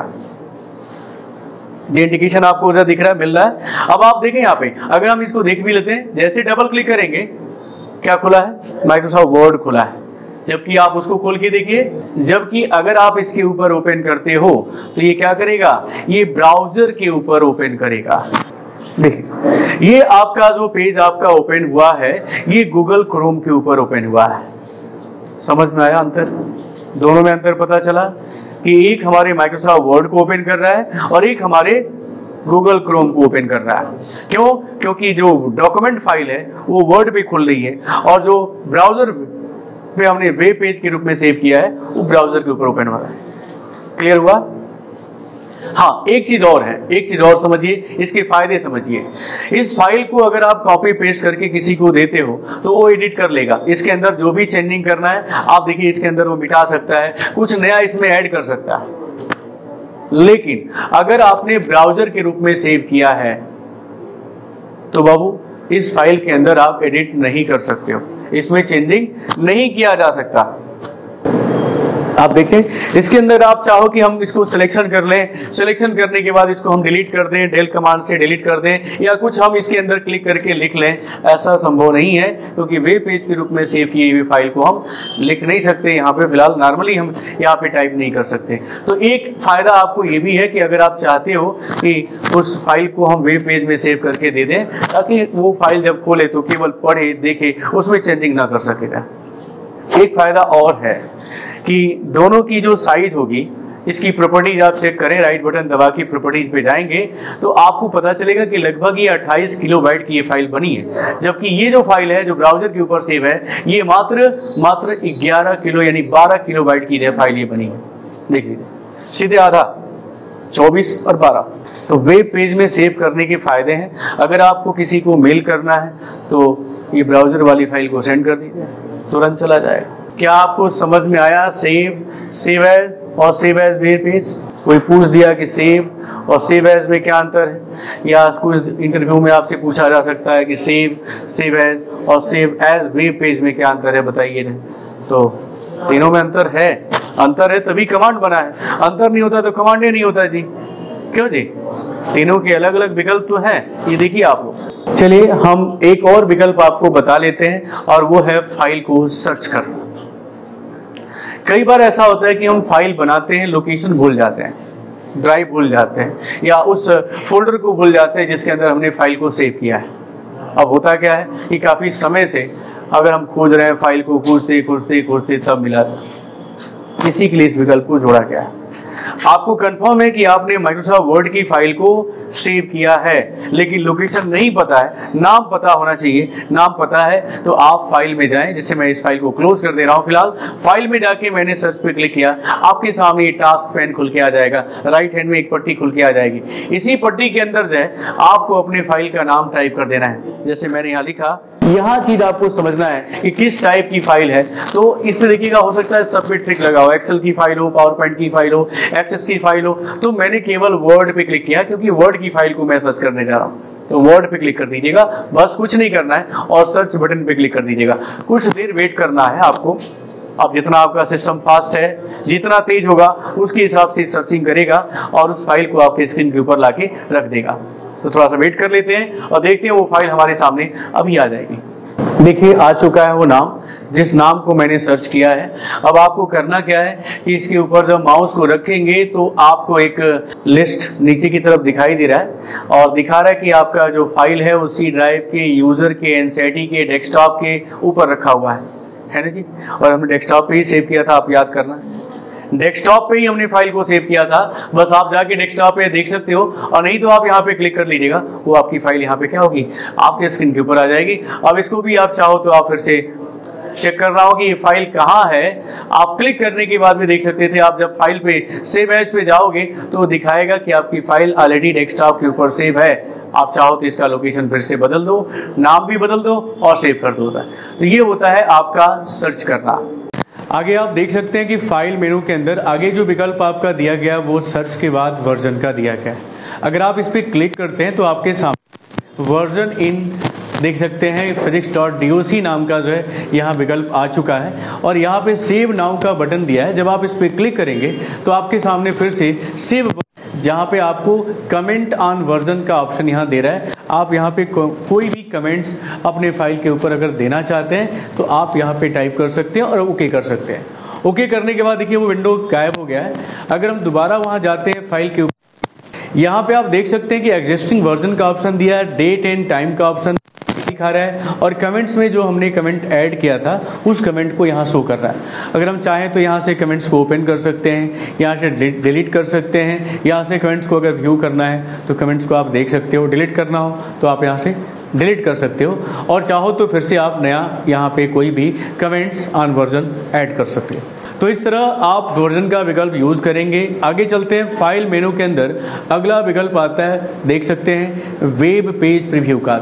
ये इंडिकेशन आपको उधर दिख रहा है, मिल रहा है। अब आप देखें यहाँ पे, अगर हम इसको देख भी लेते हैं, जैसे डबल क्लिक करेंगे क्या खुला है? माइक्रोसॉफ्ट वर्ड खुला है। जबकि आप उसको खोल के देखिए, जबकि अगर आप इसके ऊपर ओपन करते हो तो ये क्या करेगा? ये ब्राउजर के ऊपर ओपन करेगा। देखिए ये आपका जो पेज आपका ओपन हुआ है ये गूगल क्रोम के ऊपर ओपन हुआ है। समझ में आया अंतर? दोनों में अंतर पता चला कि एक हमारे माइक्रोसॉफ्ट वर्ड को ओपन कर रहा है और एक हमारे गूगल क्रोम को ओपन कर रहा है। क्यों? क्योंकि जो डॉक्यूमेंट फाइल है वो वर्ड पे खुल रही है, और जो ब्राउजर पे हमने वेब पेज के रूप में सेव किया है वो ब्राउजर के ऊपर ओपन हो रहा है। क्लियर हुआ? हाँ, एक चीज और है, एक चीज और समझिए, इसके फायदे समझिए। इस फाइल को अगर आप कॉपी पेस्ट करके किसी को देते हो तो वो एडिट कर लेगा। इसके अंदर जो भी चेंजिंग करना है आप देखिए, इसके अंदर वो मिटा सकता है, कुछ नया इसमें ऐड कर सकता है। लेकिन अगर आपने ब्राउजर के रूप में सेव किया है तो बाबू इस फाइल के अंदर आप एडिट नहीं कर सकते हो, इसमें चेंजिंग नहीं किया जा सकता। आप देखें इसके अंदर आप चाहो कि हम इसको सिलेक्शन कर लें, सिलेक्शन करने के बाद इसको हम डिलीट कर दें, डेल कमांड से डिलीट कर दें, या कुछ हम इसके अंदर क्लिक करके लिख लें, ऐसा संभव नहीं है क्योंकि वेब पेज के रूप में सेव की हुई फाइल को हम लिख नहीं सकते यहाँ पे। फिलहाल नॉर्मली हम यहाँ पे टाइप नहीं कर सकते। तो एक फायदा आपको ये भी है कि अगर आप चाहते हो कि उस फाइल को हम वेब पेज में सेव करके दे दें ताकि वो फाइल जब खोले तो केवल पढ़े देखे, उसमें चेंजिंग ना कर सकेगा। एक फायदा और है कि दोनों की जो साइज होगी, इसकी प्रॉपर्टीज आप चेक करें, राइट बटन दबा के प्रॉपर्टीज पे जाएंगे तो आपको पता चलेगा कि लगभग ये अट्ठाईस किलोबाइट की ये फाइल बनी है, जबकि ये जो फाइल है जो ब्राउजर के ऊपर सेव है ये मात्र मात्र ग्यारह किलो यानी बारह किलोबाइट की फाइल ये बनी है। देख लीजिए सीधे आधा, चौबीस और बारह। तो वेब पेज में सेव करने के फायदे हैं। अगर आपको किसी को मेल करना है तो ये ब्राउजर वाली फाइल को सेंड कर दीजिए, तुरंत चला जाएगा। क्या आपको समझ में आया सेव, सेव एज और सेव एज वेब पेज? कोई पूछ दिया कि सेव और सेव एज में क्या अंतर है, या कुछ इंटरव्यू में आपसे पूछा जा सकता है कि सेव, सेव एज और सेव एज वेब पेज में क्या अंतर है बताइए। तो तीनों में अंतर है, अंतर है तभी कमांड बना है, अंतर नहीं होता तो कमांड ही नहीं होता जी। क्यों जी? तीनों के अलग अलग विकल्प तो हैं, ये देखिए आप लोग। चलिए हम एक और विकल्प आपको बता लेते हैं और वो है फाइल को सर्च करना। कई बार ऐसा होता है कि हम फाइल बनाते हैं, लोकेशन भूल जाते हैं, ड्राइव भूल जाते हैं, या उस फोल्डर को भूल जाते हैं जिसके अंदर हमने फाइल को सेव किया है। अब होता क्या है कि काफ़ी समय से अगर हम खोज रहे हैं फाइल को, खोजते खोजते खोजते तब मिला, इसी के लिए इस विकल्प को जोड़ा गया है। आपको कंफर्म है कि आपने माइक्रोसॉफ्ट वर्ड की फाइल को सेव किया है लेकिन लोकेशन नहीं पता है, नाम पता होना चाहिए। नाम पता है तो आप फाइल में जाएं, जिससे मैं इस फाइल को क्लोज कर दे रहा हूं। फिलहाल फाइल में जाके मैंने सर्च पे क्लिक किया, आपके सामने ये टास्क पैन खुल के आ जाएगा, राइट हैंड में एक पट्टी खुल के आ जाएगी। इसी पट्टी के अंदर जो है आपको अपने फाइल का नाम टाइप कर देना है। जैसे मैंने यहाँ लिखा, यहाँ चीज आपको समझना है कि किस टाइप की फाइल है। तो इसमें देखिएगा हो सकता है सब पे ट्रिक लगा हो, एक्सेल की फाइल हो, पावर पॉइंट की फाइल हो, एक्सेस की फाइल हो। तो मैंने केवल वर्ड पे क्लिक किया क्योंकि वर्ड की फाइल को मैं सर्च करने जा रहा हूँ। तो वर्ड पे क्लिक कर दीजिएगा, बस कुछ नहीं करना है, और सर्च बटन पे क्लिक कर दीजिएगा। कुछ देर वेट करना है आपको। अब जितना आपका सिस्टम फास्ट है, जितना तेज होगा उसके हिसाब से सर्चिंग करेगा और उस फाइल को आपके स्क्रीन के ऊपर लाके रख देगा। तो थोड़ा सा वेट कर लेते हैं और देखते हैं वो फाइल हमारे सामने अभी आ जाएगी। देखिए आ चुका है वो नाम, जिस नाम को मैंने सर्च किया है। अब आपको करना क्या है कि इसके ऊपर जब माउस को रखेंगे तो आपको एक लिस्ट नीचे की तरफ दिखाई दे रहा है और दिखा रहा है कि आपका जो फाइल है वो सी ड्राइव के, यूजर के, एनसीईआरटी के, डेस्कटॉप के ऊपर रखा हुआ है, है ना जी। और हमने डेस्कटॉप पे ही सेव किया था, आप याद करना, डेस्कटॉप पे ही हमने फाइल को सेव किया था। बस आप जाके डेस्कटॉप पे देख सकते हो, और नहीं तो आप यहाँ पे क्लिक कर लीजिएगा, वो आपकी फाइल यहाँ पे क्या होगी, आपके स्क्रीन के ऊपर आ जाएगी। अब इसको भी आप चाहो तो आप फिर से चेक कर रहा हो कि ये फाइल कहाँ है। आप क्लिक करने के बाद भी देख सकते थे, आप जब फाइल पे सेव एज पे जाओगे तो दिखाएगा कि आपकी फाइल ऑलरेडी डेस्कटॉप के ऊपर सेव है। आप चाहो तो इसका लोकेशन फिर से बदल दो, नाम भी बदल दो और सेव कर दो। तो ये होता है आपका सर्च करना। आगे आप देख सकते हैं कि फाइल मेनू के अंदर आगे जो विकल्प आपका दिया गया वो सर्च के बाद वर्जन का दिया गया है। अगर आप इस पर क्लिक करते हैं तो आपके सामने वर्जन इन देख सकते हैं, physics dot D O C नाम का जो है यहाँ विकल्प आ चुका है और यहाँ पे सेव नाउ का बटन दिया है। जब आप इस पर क्लिक करेंगे तो आपके सामने फिर से सेव, जहाँ पे आपको कमेंट ऑन वर्जन का ऑप्शन यहाँ दे रहा है। आप यहाँ पे को, कोई भी कमेंट्स अपने फाइल के ऊपर अगर देना चाहते हैं तो आप यहाँ पे टाइप कर सकते हैं और ओके कर सकते हैं। ओके करने के बाद देखिए वो विंडो गायब हो गया है। अगर हम दोबारा वहाँ जाते हैं फाइल के ऊपर, यहाँ पे आप देख सकते हैं कि एग्जिस्टिंग वर्जन का ऑप्शन दिया है, डेट एंड टाइम का ऑप्शन दिखा रहा है और कमेंट्स में जो हमने कमेंट ऐड किया था उस कमेंट को यहाँ शो कर रहा है। अगर हम चाहें तो यहाँ से कमेंट्स को ओपन कर सकते हैं, यहाँ से डिलीट कर सकते हैं, यहाँ से कमेंट्स को अगर व्यू करना है तो कमेंट्स को आप देख सकते हो, डिलीट करना हो तो आप यहाँ से डिलीट कर सकते हो, और चाहो तो फिर से आप नया यहाँ पे कोई भी कमेंट्स ऑन वर्जन ऐड कर सकते हो। तो इस तरह आप वर्जन का विकल्प यूज़ करेंगे। आगे चलते हैं, फाइल मेनू के अंदर अगला विकल्प आता है, देख सकते हैं वेब पेज प्रीव्यू का।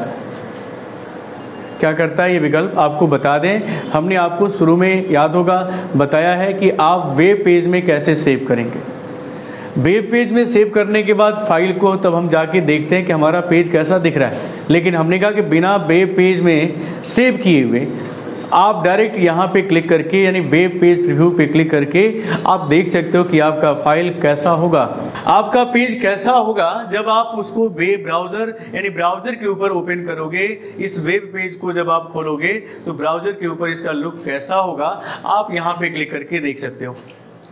क्या करता है ये विकल्प आपको बता दें, हमने आपको शुरू में याद होगा बताया है कि आप वेब पेज में कैसे सेव करेंगे। वेब पेज में सेव करने के बाद फाइल को तब हम जाके देखते हैं कि हमारा पेज कैसा दिख रहा है, लेकिन हमने कहा कि बिना वेब पेज में सेव किए हुए आप डायरेक्ट यहाँ पे क्लिक करके यानी वेब पेज प्रीव्यू पे क्लिक करके आप देख सकते हो कि आपका फाइल कैसा होगा। आपका पेज कैसा होगा जब आप उसको वेब ब्राउज़र यानी ब्राउज़र के ऊपर ओपन करोगे। इस वेब पेज को जब आप खोलोगे तो ब्राउज़र के ऊपर इसका लुक कैसा होगा आप यहाँ पे क्लिक करके देख सकते हो।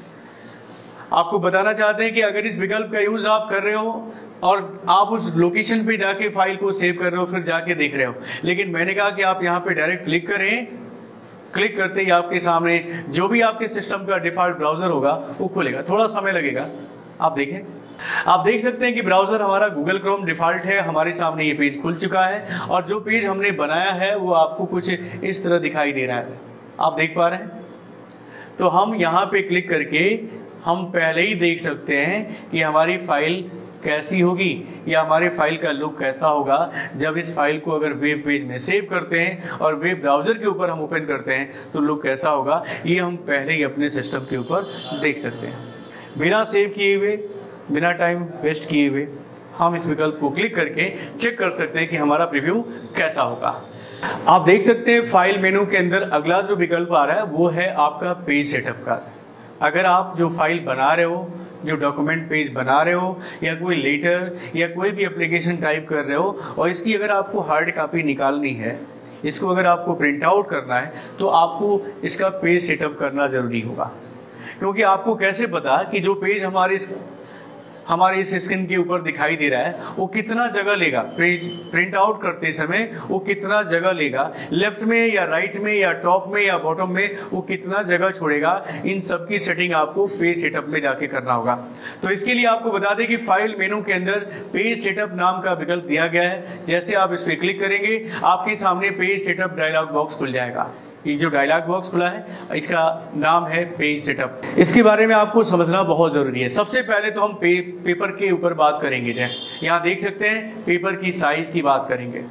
आपको बताना चाहते हैं कि अगर इस विकल्प का यूज़ आप कर रहे हो और आप उस लोकेशन पे जाके फाइल को सेव कर रहे हो फिर जाके देख रहे हो, लेकिन मैंने कहा कि आप यहाँ पे डायरेक्ट क्लिक करें। क्लिक करते ही आपके सामने जो भी आपके सिस्टम का डिफ़ॉल्ट ब्राउज़र होगा वो खुलेगा। थोड़ा समय लगेगा, आप देखें। आप देख सकते हैं कि ब्राउज़र हमारा गूगल क्रोम डिफ़ॉल्ट है। हमारे सामने ये पेज खुल चुका है और जो पेज हमने बनाया है वो आपको कुछ इस तरह दिखाई दे रहा है, आप देख पा रहे हैं। तो हम यहाँ पे क्लिक करके हम पहले ही देख सकते हैं कि हमारी फाइल कैसी होगी या हमारे फाइल का लुक कैसा होगा जब इस फाइल को अगर वेब पेज में सेव करते हैं और वेब ब्राउज़र के ऊपर हम ओपन करते हैं तो लुक कैसा होगा ये हम पहले ही अपने सिस्टम के ऊपर देख सकते हैं। बिना सेव किए हुए, बिना टाइम वेस्ट किए हुए हम इस विकल्प को क्लिक करके चेक कर सकते हैं कि हमारा प्रीव्यू कैसा होगा। आप देख सकते हैं फाइल मेनू के अंदर अगला जो विकल्प आ रहा है वो है आपका पेज सेटअप का। अगर आप जो फाइल बना रहे हो, जो डॉक्यूमेंट पेज बना रहे हो या कोई लेटर या कोई भी एप्लीकेशन टाइप कर रहे हो और इसकी अगर आपको हार्ड कॉपी निकालनी है, इसको अगर आपको प्रिंट आउट करना है तो आपको इसका पेज सेटअप करना ज़रूरी होगा। क्योंकि आपको कैसे पता कि जो पेज हमारे इस हमारे इस स्क्रीन के ऊपर दिखाई दे रहा है वो कितना जगह लेगा, पेज प्रिंट आउट करते समय वो कितना जगह लेगा, लेफ्ट में या राइट में या टॉप में या बॉटम में वो कितना जगह छोड़ेगा, इन सब की सेटिंग आपको पेज सेटअप में जाके करना होगा। तो इसके लिए आपको बता दें कि फाइल मेनू के अंदर पेज सेटअप नाम का विकल्प दिया गया है। जैसे आप इस पर क्लिक करेंगे आपके सामने पेज सेटअप डायलॉग बॉक्स खुल जाएगा। ये जो डायलॉग बॉक्स खुला है इसका नाम है पेज सेटअप। इसके बारे में आपको समझना बहुत ज़रूरी है। सबसे पहले तो हम पे, पेपर के ऊपर बात करेंगे। यहाँ देख सकते हैं पेपर की साइज़ की बात करेंगे।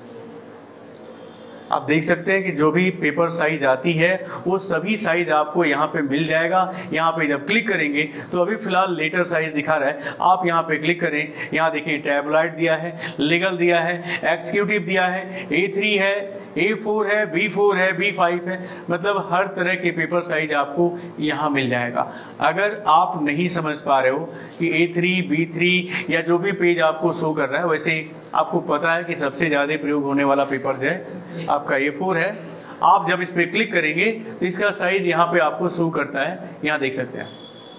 आप देख सकते हैं कि जो भी पेपर साइज आती है वो सभी साइज आपको यहाँ पे मिल जाएगा। यहाँ पे जब क्लिक करेंगे तो अभी फिलहाल लेटर साइज दिखा रहा है, आप यहाँ पे क्लिक करें। यहाँ देखिए टैबलॉइड दिया है, लीगल दिया है, एक्सिक्यूटिव दिया है, ए थ्री है, ए फोर है, बी फोर है, बी फाइव है, मतलब हर तरह के पेपर साइज आपको यहाँ मिल जाएगा। अगर आप नहीं समझ पा रहे हो कि ए थ्री, बी थ्री या जो भी पेज आपको शो कर रहा है, वैसे आपको पता है कि सबसे ज़्यादा प्रयोग होने वाला पेपर जो है आपका ए फोर है। आप जब इस पर क्लिक करेंगे तो इसका साइज़ यहाँ पे आपको शो करता है, यहाँ देख सकते हैं।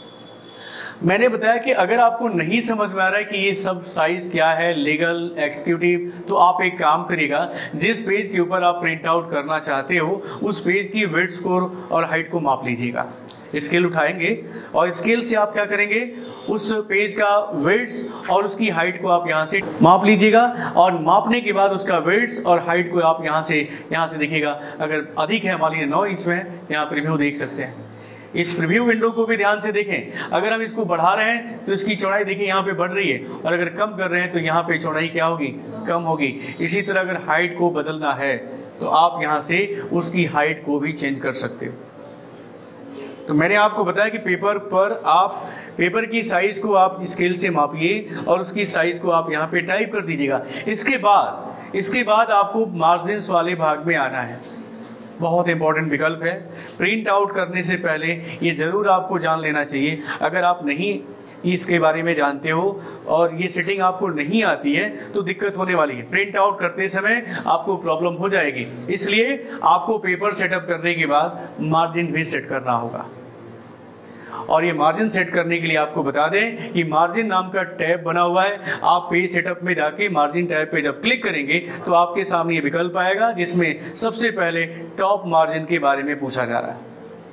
मैंने बताया कि अगर आपको नहीं समझ में आ रहा है कि ये सब साइज़ क्या है, लीगल, एक्सिक्यूटिव, तो आप एक काम करिएगा, जिस पेज के ऊपर आप प्रिंट आउट करना चाहते हो उस पेज की विड्थ, स्कोर और हाइट को माप लीजिएगा। स्केल उठाएंगे और स्केल से आप क्या करेंगे, उस पेज का विड्थ और उसकी हाइट को आप यहाँ से माप लीजिएगा और मापने के बाद उसका विड्थ और हाइट को आप यहाँ से यहाँ से देखिएगा। अगर अधिक है, मान लीजिए नौ इंच में, यहाँ प्रीव्यू देख सकते हैं। इस प्रीव्यू विंडो को भी ध्यान से देखें। अगर हम इसको बढ़ा रहे हैं तो इसकी चौड़ाई देखिए यहाँ पे बढ़ रही है, और अगर कम कर रहे हैं तो यहाँ पे चौड़ाई क्या होगी, कम होगी। इसी तरह अगर हाइट को बदलना है तो आप यहाँ से उसकी हाइट को भी चेंज कर सकते हो। तो मैंने आपको बताया कि पेपर पर आप पेपर की साइज़ को आप स्केल से मापिए और उसकी साइज़ को आप यहाँ पे टाइप कर दीजिएगा। इसके बाद इसके बाद आपको मार्जिन्स वाले भाग में आना है। बहुत इंपॉर्टेंट विकल्प है। प्रिंट आउट करने से पहले ये ज़रूर आपको जान लेना चाहिए। अगर आप नहीं इसके बारे में जानते हो और ये सेटिंग आपको नहीं आती है तो दिक्कत होने वाली है। प्रिंट आउट करते समय आपको प्रॉब्लम हो जाएगी। इसलिए आपको पेपर सेटअप करने के बाद मार्जिन भी सेट करना होगा। और ये मार्जिन सेट करने के लिए आपको बता दें कि मार्जिन नाम का टैब बना हुआ है। आप पेज सेटअप में जाके मार्जिन टैब पे जब क्लिक करेंगे तो आपके सामने ये विकल्प आएगा जिसमें सबसे पहले टॉप मार्जिन के बारे में पूछा जा रहा है।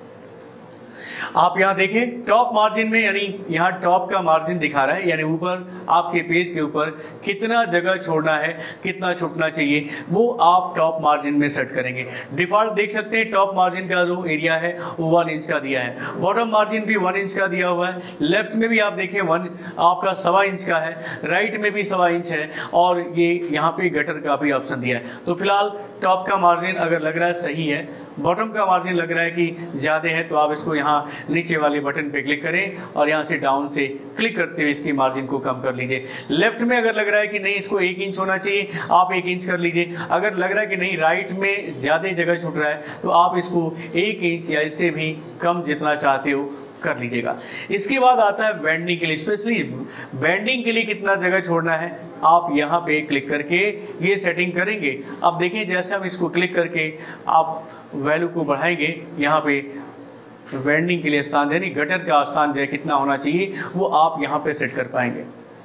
आप यहाँ देखें टॉप मार्जिन में, यानी यहाँ टॉप का मार्जिन दिखा रहा है, यानी ऊपर आपके पेज के ऊपर कितना जगह छोड़ना है, कितना छूटना चाहिए, वो आप टॉप मार्जिन में सेट करेंगे। डिफॉल्ट देख सकते हैं टॉप मार्जिन का जो एरिया है वो वन इंच का दिया है। बॉटम मार्जिन भी वन इंच का दिया हुआ है। लेफ्ट में भी आप देखें वन आपका सवा इंच का है, राइट में भी सवा इंच है, और ये यहाँ पे गटर का भी ऑप्शन दिया है। तो फिलहाल टॉप का मार्जिन अगर लग रहा है सही है, बॉटम का मार्जिन लग रहा है कि ज़्यादा है तो आप इसको यहाँ नीचे वाले बटन पे क्लिक करें और यहाँ से डाउन से क्लिक करते हुए इसकी मार्जिन को कम कर लीजिए। लेफ्ट में अगर लग रहा है कि नहीं इसको एक इंच होना चाहिए, आप एक इंच कर लीजिए। अगर लग रहा है कि नहीं राइट में ज़्यादा जगह छूट रहा है तो आप इसको एक इंच या इससे भी कम जितना चाहते हो कर लीजिएगा। इसके बाद आता है बेंडिंग के लिए। स्पेशली बेंडिंग के लिए कितना जगह छोड़ना है, आप यहाँ पे क्लिक करके ये सेटिंग करेंगे। अब देखिए जैसे हम इसको क्लिक करके आप वैल्यू को बढ़ाएंगे, यहाँ पे बेंडिंग के लिए स्थान यानी गटर का स्थान जो कितना होना चाहिए वो आप यहाँ पे सेट कर पाएंगे।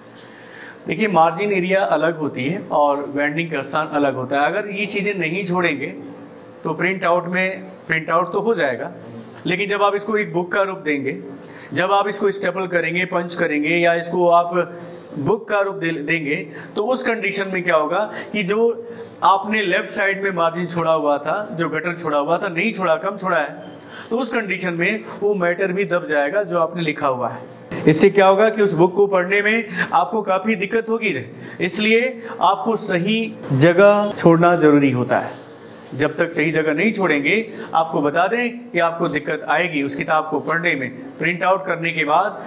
देखिए मार्जिन एरिया अलग होती है और बेंडिंग का स्थान अलग होता है। अगर ये चीज़ें नहीं छोड़ेंगे तो प्रिंट आउट में प्रिंट आउट तो हो जाएगा, लेकिन जब आप इसको एक बुक का रूप देंगे, जब आप इसको स्टेपल करेंगे, पंच करेंगे या इसको आप बुक का रूप दे, देंगे तो उस कंडीशन में क्या होगा कि जो आपने लेफ्ट साइड में मार्जिन छोड़ा हुआ था, जो गटर छोड़ा हुआ था, नहीं छोड़ा, कम छोड़ा है, तो उस कंडीशन में वो मैटर भी दब जाएगा जो आपने लिखा हुआ है। इससे क्या होगा कि उस बुक को पढ़ने में आपको काफ़ी दिक्कत होगी। इसलिए आपको सही जगह छोड़ना ज़रूरी होता है। जब तक सही जगह नहीं छोड़ेंगे, आपको बता दें कि आपको दिक्कत आएगी उस किताब को पढ़ने में। प्रिंट आउट करने के बाद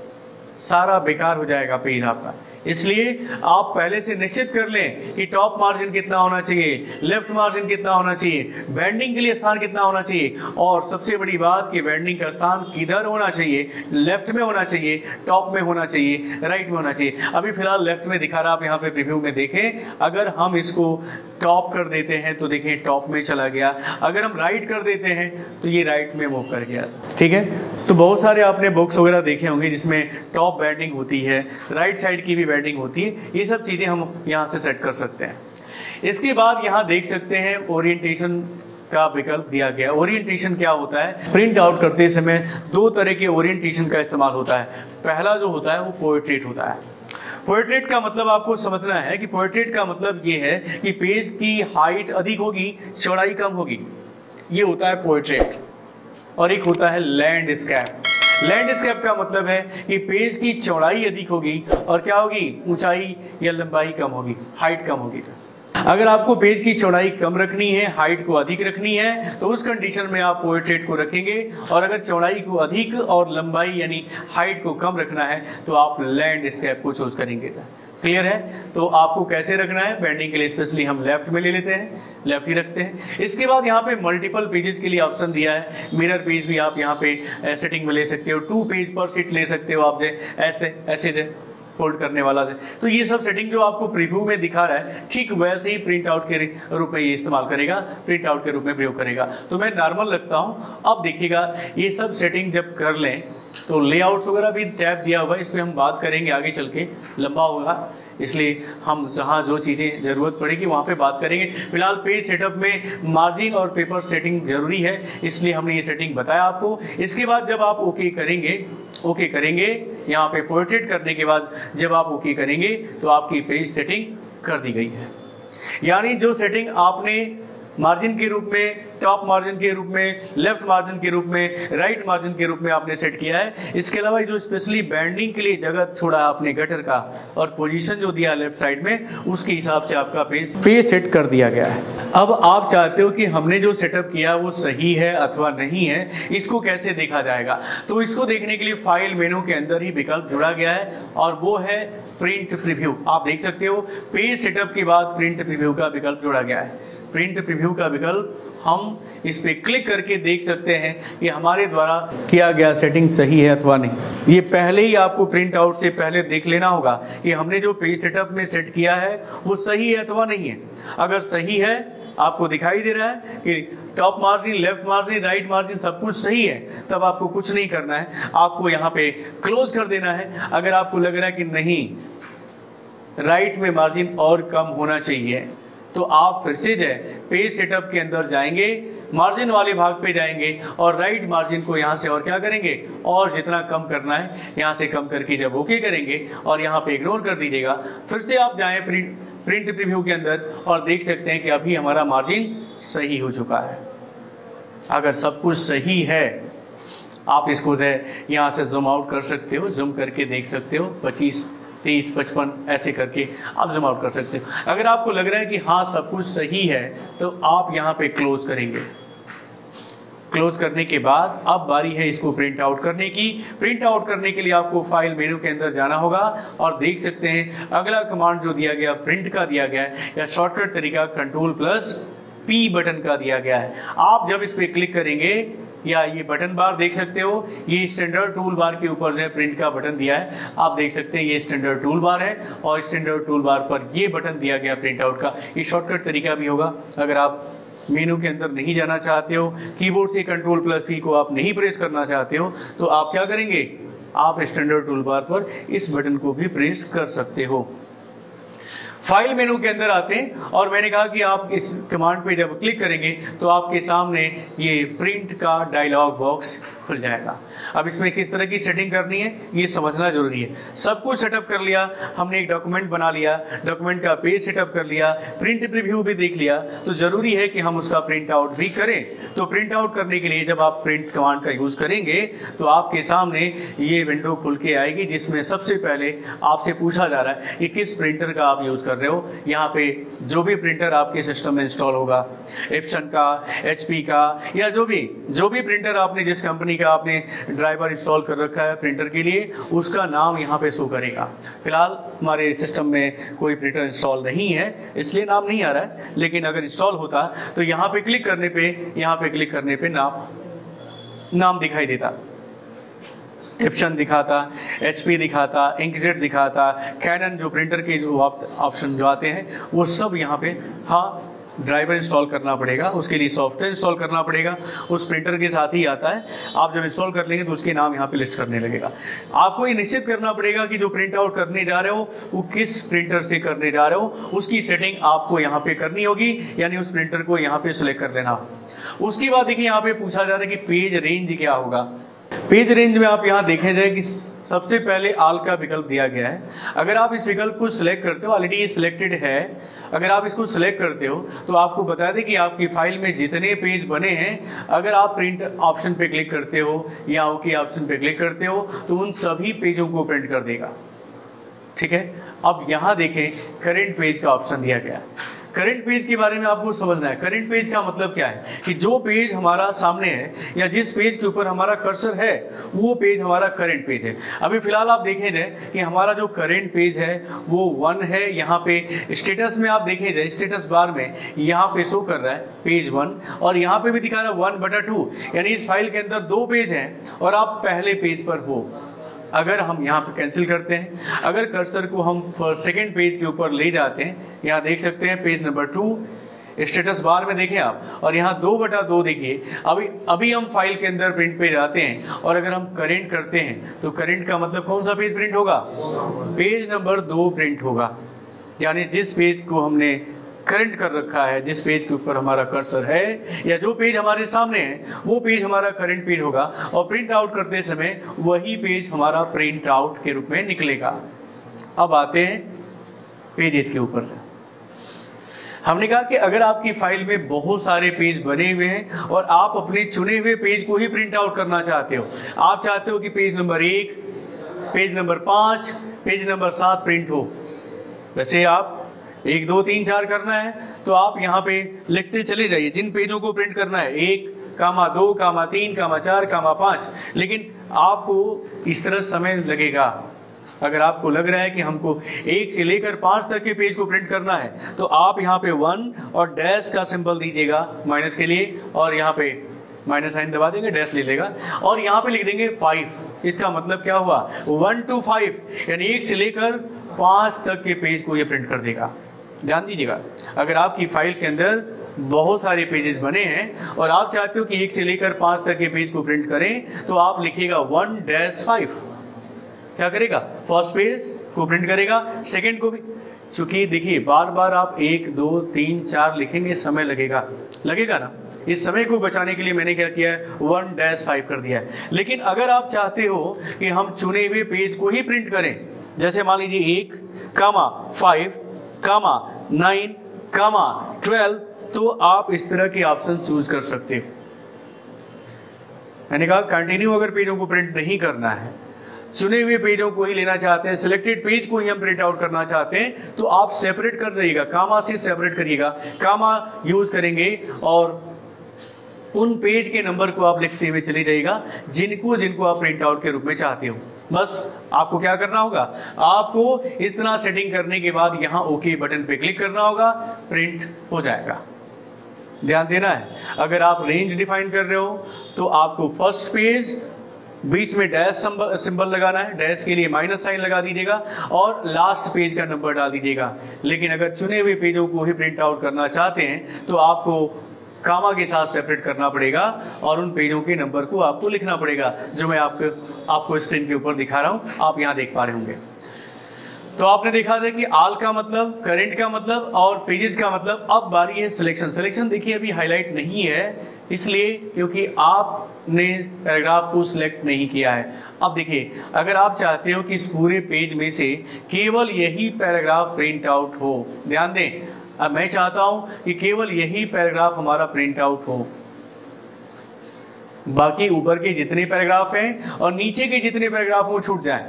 सारा बेकार हो जाएगा पेज आपका। इसलिए आप पहले से निश्चित कर लें कि टॉप मार्जिन कितना होना चाहिए, लेफ्ट मार्जिन कितना होना चाहिए, बेंडिंग के लिए स्थान कितना होना चाहिए, और सबसे बड़ी बात कि बेंडिंग का स्थान किधर होना चाहिए, लेफ्ट में होना चाहिए, टॉप में होना चाहिए, राइट में होना चाहिए। अभी फिलहाल लेफ्ट में दिखा रहा, आप यहाँ पे प्रीव्यू में देखें। अगर हम इसको टॉप कर देते हैं तो देखें टॉप में चला गया, अगर हम राइट कर देते हैं तो ये राइट में मूव कर गया। ठीक है, तो बहुत सारे आपने बुक्स वगैरह देखे होंगे जिसमें टॉप बेंडिंग होती है, राइट साइड की भी बेंडिंग होती है। ये सब चीज़ें हम यहाँ से सेट कर सकते हैं। इसके बाद यहाँ देख सकते हैं ओरिएंटेशन का विकल्प दिया गया। ओरिएंटेशन क्या होता है, प्रिंट आउट करते समय दो तरह के ओरिएंटेशन का इस्तेमाल होता है। पहला जो होता है वो पोर्ट्रेट होता है। पोर्ट्रेट का मतलब आपको समझना है कि पोर्ट्रेट का मतलब ये है कि पेज की हाइट अधिक होगी, चौड़ाई कम होगी, ये होता है पोर्ट्रेट। और एक होता है लैंडस्केप। लैंडस्केप का मतलब है कि पेज की चौड़ाई अधिक होगी और क्या होगी, ऊंचाई या लंबाई कम होगी, हाइट कम होगी। अगर आपको पेज की चौड़ाई कम रखनी है, हाइट को अधिक रखनी है, तो उस कंडीशन में आप पोर्ट्रेट को रखेंगे। और अगर चौड़ाई को अधिक और लंबाई यानी हाइट को कम रखना है तो आप लैंडस्केप को चूज करेंगे। क्लियर है? तो आपको कैसे रखना है, बेंडिंग के लिए स्पेशली हम लेफ्ट में ले लेते हैं, लेफ्ट ही रखते हैं। इसके बाद यहाँ पे मल्टीपल पेजेस के लिए ऑप्शन दिया है। मिरर पेज भी आप यहाँ पे सेटिंग में ले सकते हो, टू पेज पर सीट ले सकते हो आप, ऐसे ऐसे से फोल्ड करने वाला से। तो ये सब सेटिंग जो आपको प्रीव्यू में दिखा रहा है, ठीक वैसे ही प्रिंट आउट के रूप में ये इस्तेमाल करेगा, प्रिंट आउट के रूप में प्रयोग करेगा। तो मैं नॉर्मल रखता हूँ। अब देखिएगा ये सब सेटिंग जब कर लें तो लेआउट्स वगैरह भी टैब दिया हुआ है, इस पर हम बात करेंगे आगे चल के, लंबा होगा, इसलिए हम जहाँ जो चीज़ें ज़रूरत पड़ेगी वहाँ पे बात करेंगे। फिलहाल पेज सेटअप में मार्जिन और पेपर सेटिंग जरूरी है, इसलिए हमने ये सेटिंग बताया आपको। इसके बाद जब आप ओके करेंगे, ओके करेंगे यहाँ पे पोर्ट्रेट करने के बाद जब आप ओके करेंगे तो आपकी पेज सेटिंग कर दी गई है। यानी जो सेटिंग आपने मार्जिन के रूप में, टॉप मार्जिन के रूप में, लेफ्ट मार्जिन के रूप में, राइट मार्जिन के रूप में आपने सेट किया है। इसके अलावा जो स्पेशली बेंडिंग के लिए जगह छोड़ा है आपने गटर का और पोजीशन जो दिया लेफ्ट साइड में, उसके हिसाब से आपका पेज पेज सेट कर दिया गया है। अब आप चाहते हो कि हमने जो सेटअप किया वो सही है अथवा नहीं है, इसको कैसे देखा जाएगा? तो इसको देखने के लिए फाइल मेनू के अंदर ही विकल्प जुड़ा गया है और वो है प्रिंट प्रीव्यू। आप देख सकते हो पेज सेटअप के बाद प्रिंट प्रीव्यू का विकल्प जुड़ा गया है। प्रिंट प्रीव्यू का विकल्प हम इस पे क्लिक करके देख सकते हैं कि हमारे द्वारा किया गया सेटिंग सही है अथवा नहीं। ये पहले ही आपको प्रिंट आउट से पहले देख लेना होगा कि हमने जो पेज सेटअप में सेट किया है वो सही है अथवा नहीं है। अगर सही है, आपको दिखाई दे रहा है कि top margin, left margin, right margin सब कुछ सही है, तब आपको कुछ नहीं करना है, आपको यहाँ पे क्लोज कर देना है। अगर आपको लग रहा है कि नहीं राइट में मार्जिन और कम होना चाहिए, तो आप फिर से जो पेज सेटअप के अंदर जाएंगे, मार्जिन वाले भाग पे जाएंगे और राइट मार्जिन को यहाँ से और क्या करेंगे, और जितना कम करना है यहाँ से कम करके जब ओके करेंगे और यहाँ पे इग्नोर कर दीजिएगा। फिर से आप जाएं प्रिंट प्रिंट प्रीव्यू के अंदर और देख सकते हैं कि अभी हमारा मार्जिन सही हो चुका है। अगर सब कुछ सही है, आप इसको जो यहाँ से जूम आउट कर सकते हो, जूम करके देख सकते हो, पच्चीस तीस पचपन ऐसे करके आप जूम आउट कर सकते हो। अगर आपको लग रहा है कि हाँ सब कुछ सही है, तो आप यहाँ पे क्लोज करेंगे। क्लोज करने के बाद अब बारी है इसको प्रिंट आउट करने की। प्रिंट आउट करने के लिए आपको फाइल मेनू के अंदर जाना होगा और देख सकते हैं अगला कमांड जो दिया गया प्रिंट का दिया गया है, या शॉर्टकट तरीका कंट्रोल प्लस पी बटन का दिया गया है। आप जब इस पे क्लिक करेंगे या ये बटन बार देख सकते हो, ये स्टैंडर्ड टूल बार के ऊपर जो प्रिंट का बटन दिया है, आप देख सकते हैं ये स्टैंडर्ड टूल बार है और स्टैंडर्ड टूल बार पर ये बटन दिया गया प्रिंट आउट का। ये शॉर्टकट तरीका भी होगा। अगर आप मेनू के अंदर नहीं जाना चाहते हो, कीबोर्ड से कंट्रोल प्लस पी को आप नहीं प्रेस करना चाहते हो, तो आप क्या करेंगे, आप स्टैंडर्ड टूल बार पर इस बटन को भी प्रेस कर सकते हो। फाइल मेनू के अंदर आते हैं और मैंने कहा कि आप इस कमांड पे जब क्लिक करेंगे तो आपके सामने ये प्रिंट का डायलॉग बॉक्स खुल जाएगा। अब इसमें किस तरह की सेटिंग करनी है ये समझना जरूरी है। सब कुछ सेटअप कर लिया हमने, एक डॉक्यूमेंट बना लिया, डॉक्यूमेंट का पेज सेटअप कर लिया, प्रिंट प्रीव्यू भी देख लिया, तो जरूरी है कि हम उसका प्रिंट आउट भी करें। तो प्रिंट आउट करने के लिए जब आप प्रिंट कमांड का यूज करेंगे तो आपके सामने ये विंडो खुल के आएगी, जिसमें सबसे पहले आपसे पूछा जा रहा है कि किस प्रिंटर का आप यूज कर रहे हो। यहाँ पे जो भी प्रिंटर आपके सिस्टम में इंस्टॉल होगा, एप्सन का, एचपी का, या जो भी जो भी प्रिंटर आपने जिस कंपनी का आपने ड्राइवर इंस्टॉल कर रखा है प्रिंटर के लिए, उसका नाम यहाँ पे शो करेगा। फिलहाल हमारे सिस्टम में कोई प्रिंटर इंस्टॉल नहीं है इसलिए नाम नहीं आ रहा है, लेकिन अगर इंस्टॉल होता तो यहाँ पे क्लिक करने पे यहाँ पे क्लिक करने पे नाम नाम दिखाई देता। एप्सन दिखाता, एचपी दिखाता, इंकजेट दिखाता, कैनन, जो प्रिंटर के जो ऑप्शन जो आते हैं वो सब यहाँ पे। हाँ, ड्राइवर इंस्टॉल करना पड़ेगा, उसके लिए सॉफ्टवेयर इंस्टॉल करना पड़ेगा, उस प्रिंटर के साथ ही आता है। आप जब इंस्टॉल कर लेंगे तो उसके नाम यहाँ पे लिस्ट करने लगेगा। आपको ये निश्चित करना पड़ेगा कि जो प्रिंट आउट करने जा रहे हो वो किस प्रिंटर से करने जा रहे हो, उसकी सेटिंग आपको यहाँ पे करनी होगी, यानी उस प्रिंटर को यहाँ पे सिलेक्ट कर लेना। उसके बाद देखिए यहाँ पे पूछा जा रहा है कि पेज रेंज क्या होगा। पेज रेंज में आप यहाँ देखें जाए कि सबसे पहले आल का विकल्प दिया गया है। अगर आप इस विकल्प को सिलेक्ट करते हो, ऑलरेडी ये सिलेक्टेड है, अगर आप इसको सिलेक्ट करते हो तो आपको बता दें कि आपकी फाइल में जितने पेज बने हैं, अगर आप प्रिंट ऑप्शन पे क्लिक करते हो या ओके ऑप्शन पे क्लिक करते हो तो उन सभी पेजों को प्रिंट कर देगा। ठीक है, अब यहाँ देखें करंट पेज का ऑप्शन दिया गया है। करंट पेज के बारे में आपको समझना है। करंट पेज का मतलब क्या है कि जो पेज हमारा सामने है या जिस पेज के ऊपर हमारा कर्सर है वो पेज हमारा करंट पेज है। अभी फिलहाल आप देखें जाए कि हमारा जो करंट पेज है वो वन है। यहाँ पे स्टेटस में आप देखें जाए, स्टेटस बार में यहाँ पे शो कर रहा है पेज वन, और यहाँ पे भी दिखा रहा है वन बटा टू, यानी इस फाइल के अंदर दो पेज हैं और आप पहले पेज पर हो। अगर हम यहाँ पे कैंसिल करते हैं, अगर कर्सर को हम सेकेंड पेज के ऊपर ले जाते हैं, यहाँ देख सकते हैं page number two, status bar में देखें आप, और यहाँ दो बटा दो देखिए। अभी अभी हम फाइल के अंदर प्रिंट पे जाते हैं और अगर हम करेंट करते हैं तो करेंट का मतलब कौन सा पेज प्रिंट होगा, पेज नंबर दो प्रिंट होगा। यानी जिस पेज को हमने करंट कर रखा है, जिस पेज के ऊपर हमारा कर्सर है या जो पेज हमारे सामने है वो पेज हमारा करंट पेज होगा, और प्रिंट आउट करते समय वही पेज हमारा प्रिंट आउट के रूप में निकलेगा। अब आते हैं पेजेस के ऊपर से। हमने कहा कि अगर आपकी फाइल में बहुत सारे पेज बने हुए हैं और आप अपने चुने हुए पेज को ही प्रिंट आउट करना चाहते हो, आप चाहते हो कि पेज नंबर एक, पेज नंबर पाँच, पेज नंबर सात प्रिंट हो, वैसे आप एक दो तीन चार करना है तो आप यहाँ पे लिखते चले जाइए जिन पेजों को प्रिंट करना है, एक कामा दो कामा तीन कामा चार कामा पाँच। लेकिन आपको इस तरह समय लगेगा। अगर आपको लग रहा है कि हमको एक से लेकर पाँच तक के पेज को प्रिंट करना है तो आप यहाँ पे वन और डैश का सिंबल दीजिएगा माइनस के लिए, और यहाँ पे माइनस साइन दबा देंगे, डैश ले लेगा, और यहाँ पे लिख देंगे फाइव। इसका मतलब क्या हुआ, वन टू फाइव, यानी एक से लेकर पाँच तक के पेज को ये प्रिंट कर देगा। ध्यान दीजिएगा, अगर आपकी फाइल के अंदर बहुत सारे पेजेस बने हैं और आप चाहते हो कि एक से लेकर पाँच तक के पेज को प्रिंट करें तो आप लिखिएगा वन डैश फाइव। क्या करेगा, फर्स्ट पेज को प्रिंट करेगा, सेकंड को भी। चूंकि देखिए बार बार आप एक दो तीन चार लिखेंगे, समय लगेगा लगेगा ना। इस समय को बचाने के लिए मैंने क्या किया है, वन डैश फाइव कर दिया है। लेकिन अगर आप चाहते हो कि हम चुने हुए पेज को ही प्रिंट करें, जैसे मान लीजिए एक comma five comma nine comma twelve, तो आप इस तरह के ऑप्शन चूज कर सकते हो। मैंने कहा कंटिन्यू अगर पेजों को प्रिंट नहीं करना है, चुने हुए पेजों को ही लेना चाहते हैं, सिलेक्टेड पेज को ही हम प्रिंट आउट करना चाहते हैं, तो आप सेपरेट कर जाइएगा, कामा से सेपरेट करिएगा। कामा यूज करेंगे और उन पेज के नंबर को आप लिखते हुए चले जाइएगा जिनको जिनको आप प्रिंट आउट के रूप में चाहते हो। बस आपको क्या करना होगा, आपको इस तरह सेटिंग करने के बाद यहाँ ओके बटन पे क्लिक करना होगा, प्रिंट हो जाएगा। ध्यान देना है, अगर आप रेंज डिफाइन कर रहे हो तो आपको फर्स्ट पेज बीच में डैश सिंबल लगाना है, डैश के लिए माइनस साइन लगा दीजिएगा और लास्ट पेज का नंबर डाल दीजिएगा। लेकिन अगर चुने हुए पेजों को ही प्रिंट आउट करना चाहते हैं तो आपको कामा के साथ सेपरेट करना पड़ेगा और उन पेजों के नंबर को आपको लिखना पड़ेगा, जो मैं आपको आपको स्क्रीन के ऊपर दिखा रहा हूं, आप यहां देख पा रहे होंगे। तो आपने देखा था कि आल का मतलब, करेंट का मतलब और पेजेस का मतलब। अब बारी है सिलेक्शन। सिलेक्शन देखिए अभी हाईलाइट नहीं है, इसलिए क्योंकि आपने पैराग्राफ को सिलेक्ट नहीं किया है। अब देखिए, अगर आप चाहते हो कि इस पूरे पेज में से केवल यही पैराग्राफ प्रिंट आउट हो, ध्यान दें, अब मैं चाहता हूं कि केवल यही पैराग्राफ हमारा प्रिंट आउट हो, बाकी ऊपर के जितने पैराग्राफ हैं और नीचे के जितने पैराग्राफ वो छूट जाएं।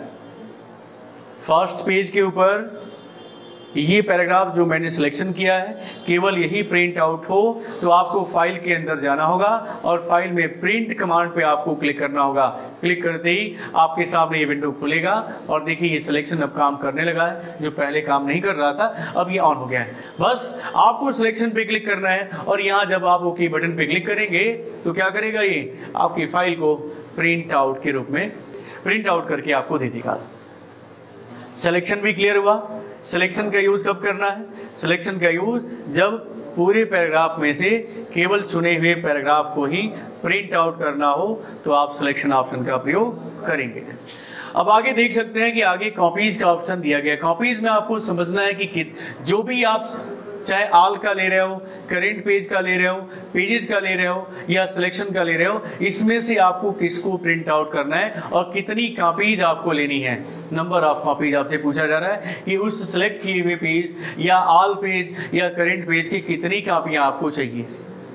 फर्स्ट पेज के ऊपर ये पैराग्राफ जो मैंने सिलेक्शन किया है केवल यही प्रिंट आउट हो, तो आपको फाइल के अंदर जाना होगा और फाइल में प्रिंट कमांड पे आपको क्लिक करना होगा। क्लिक करते ही आपके सामने ये विंडो खुलेगा और देखिए ये सिलेक्शन अब काम करने लगा है, जो पहले काम नहीं कर रहा था अब ये ऑन हो गया है। बस आपको सिलेक्शन पे क्लिक करना है और यहाँ जब आप ओके बटन पे क्लिक करेंगे तो क्या करेगा, ये आपकी फाइल को प्रिंट आउट के रूप में प्रिंट आउट करके आपको दे देगा। सिलेक्शन भी क्लियर हुआ। सिलेक्शन का यूज कब करना है, सिलेक्शन का यूज जब पूरे पैराग्राफ में से केवल चुने हुए पैराग्राफ को ही प्रिंट आउट करना हो तो आप सिलेक्शन ऑप्शन का प्रयोग करेंगे। अब आगे देख सकते हैं कि आगे कॉपीज का ऑप्शन दिया गया है। कॉपीज में आपको समझना है कि जो भी आप चाहे आल का ले रहे हो, करेंट पेज का ले रहे हो, पेजेस का ले रहे हो या सिलेक्शन का ले रहे हो, इसमें से आपको किसको प्रिंट आउट करना है और कितनी कॉपीज आपको लेनी है। नंबर ऑफ कॉपीज आपसे पूछा जा रहा है कि उस सिलेक्ट किए हुए पेज या आल पेज या करेंट पेज की कितनी कॉपियां आपको चाहिए।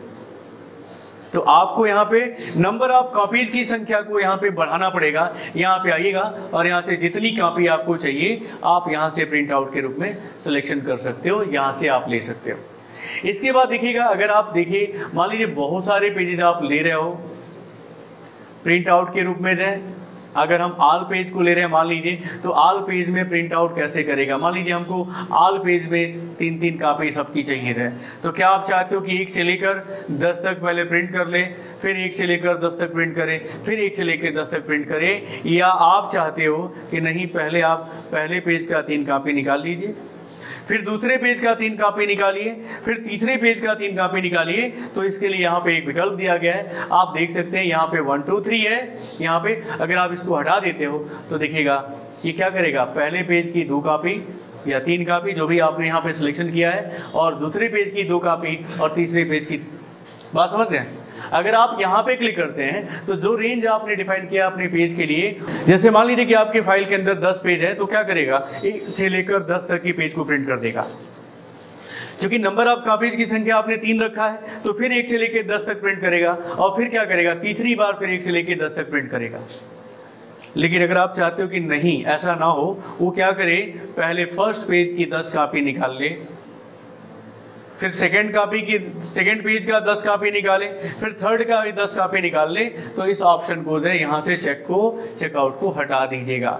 तो आपको यहाँ पे नंबर ऑफ कॉपीज की संख्या को यहाँ पे बढ़ाना पड़ेगा। यहाँ पे आइएगा और यहाँ से जितनी कॉपी आपको चाहिए आप यहाँ से प्रिंट आउट के रूप में सिलेक्शन कर सकते हो, यहाँ से आप ले सकते हो। इसके बाद देखिएगा, अगर आप देखिए मान लीजिए बहुत सारे पेजेस आप ले रहे हो प्रिंट आउट के रूप में दें, अगर हम आल पेज को ले रहे हैं मान लीजिए, तो आल पेज में प्रिंट आउट कैसे करेगा। मान लीजिए हमको आल पेज में तीन तीन कापी सबकी चाहिए है, तो क्या आप चाहते हो कि एक से लेकर दस तक पहले प्रिंट कर ले, फिर एक से लेकर दस तक प्रिंट करें, फिर एक से लेकर दस तक प्रिंट करें, या आप चाहते हो कि नहीं पहले आप पहले पेज का तीन कापी निकाल लीजिए, फिर दूसरे पेज का तीन कॉपी निकालिए, फिर तीसरे पेज का तीन कॉपी निकालिए। तो इसके लिए यहाँ पे एक विकल्प दिया गया है, आप देख सकते हैं यहाँ पे वन टू थ्री है। यहाँ पे अगर आप इसको हटा देते हो तो देखिएगा ये क्या करेगा, पहले पेज की दो कॉपी या तीन कॉपी जो भी आपने यहाँ पे सिलेक्शन किया है, और दूसरे पेज की दो कॉपी और तीसरे पेज की, बात समझ रहे हैं। अगर आप यहाँ पे क्लिक करते हैं तो जो रेंज आपने डिफाइन किया अपने पेज के लिए, जैसे मान लीजिए कि आपके फाइल के अंदर दस पेज है, तो क्या करेगा, एक से लेकर दस तक की पेज को प्रिंट कर देगा। क्योंकि नंबर ऑफ कॉपीज की संख्या आपने तीन रखा है, तो फिर एक से लेकर दस तक प्रिंट करेगा और फिर क्या करेगा, तीसरी बार फिर एक से लेकर दस तक प्रिंट करेगा। लेकिन अगर आप चाहते हो कि नहीं ऐसा ना हो, वो क्या करे, पहले फर्स्ट पेज की दस कॉपी निकाल ले, फिर सेकेंड कॉपी की सेकेंड पेज का दस कॉपी निकाले, फिर थर्ड का भी दस कॉपी निकाल ले। तो इस ऑप्शन को जो यहाँ से चेक को चेकआउट को हटा दीजिएगा,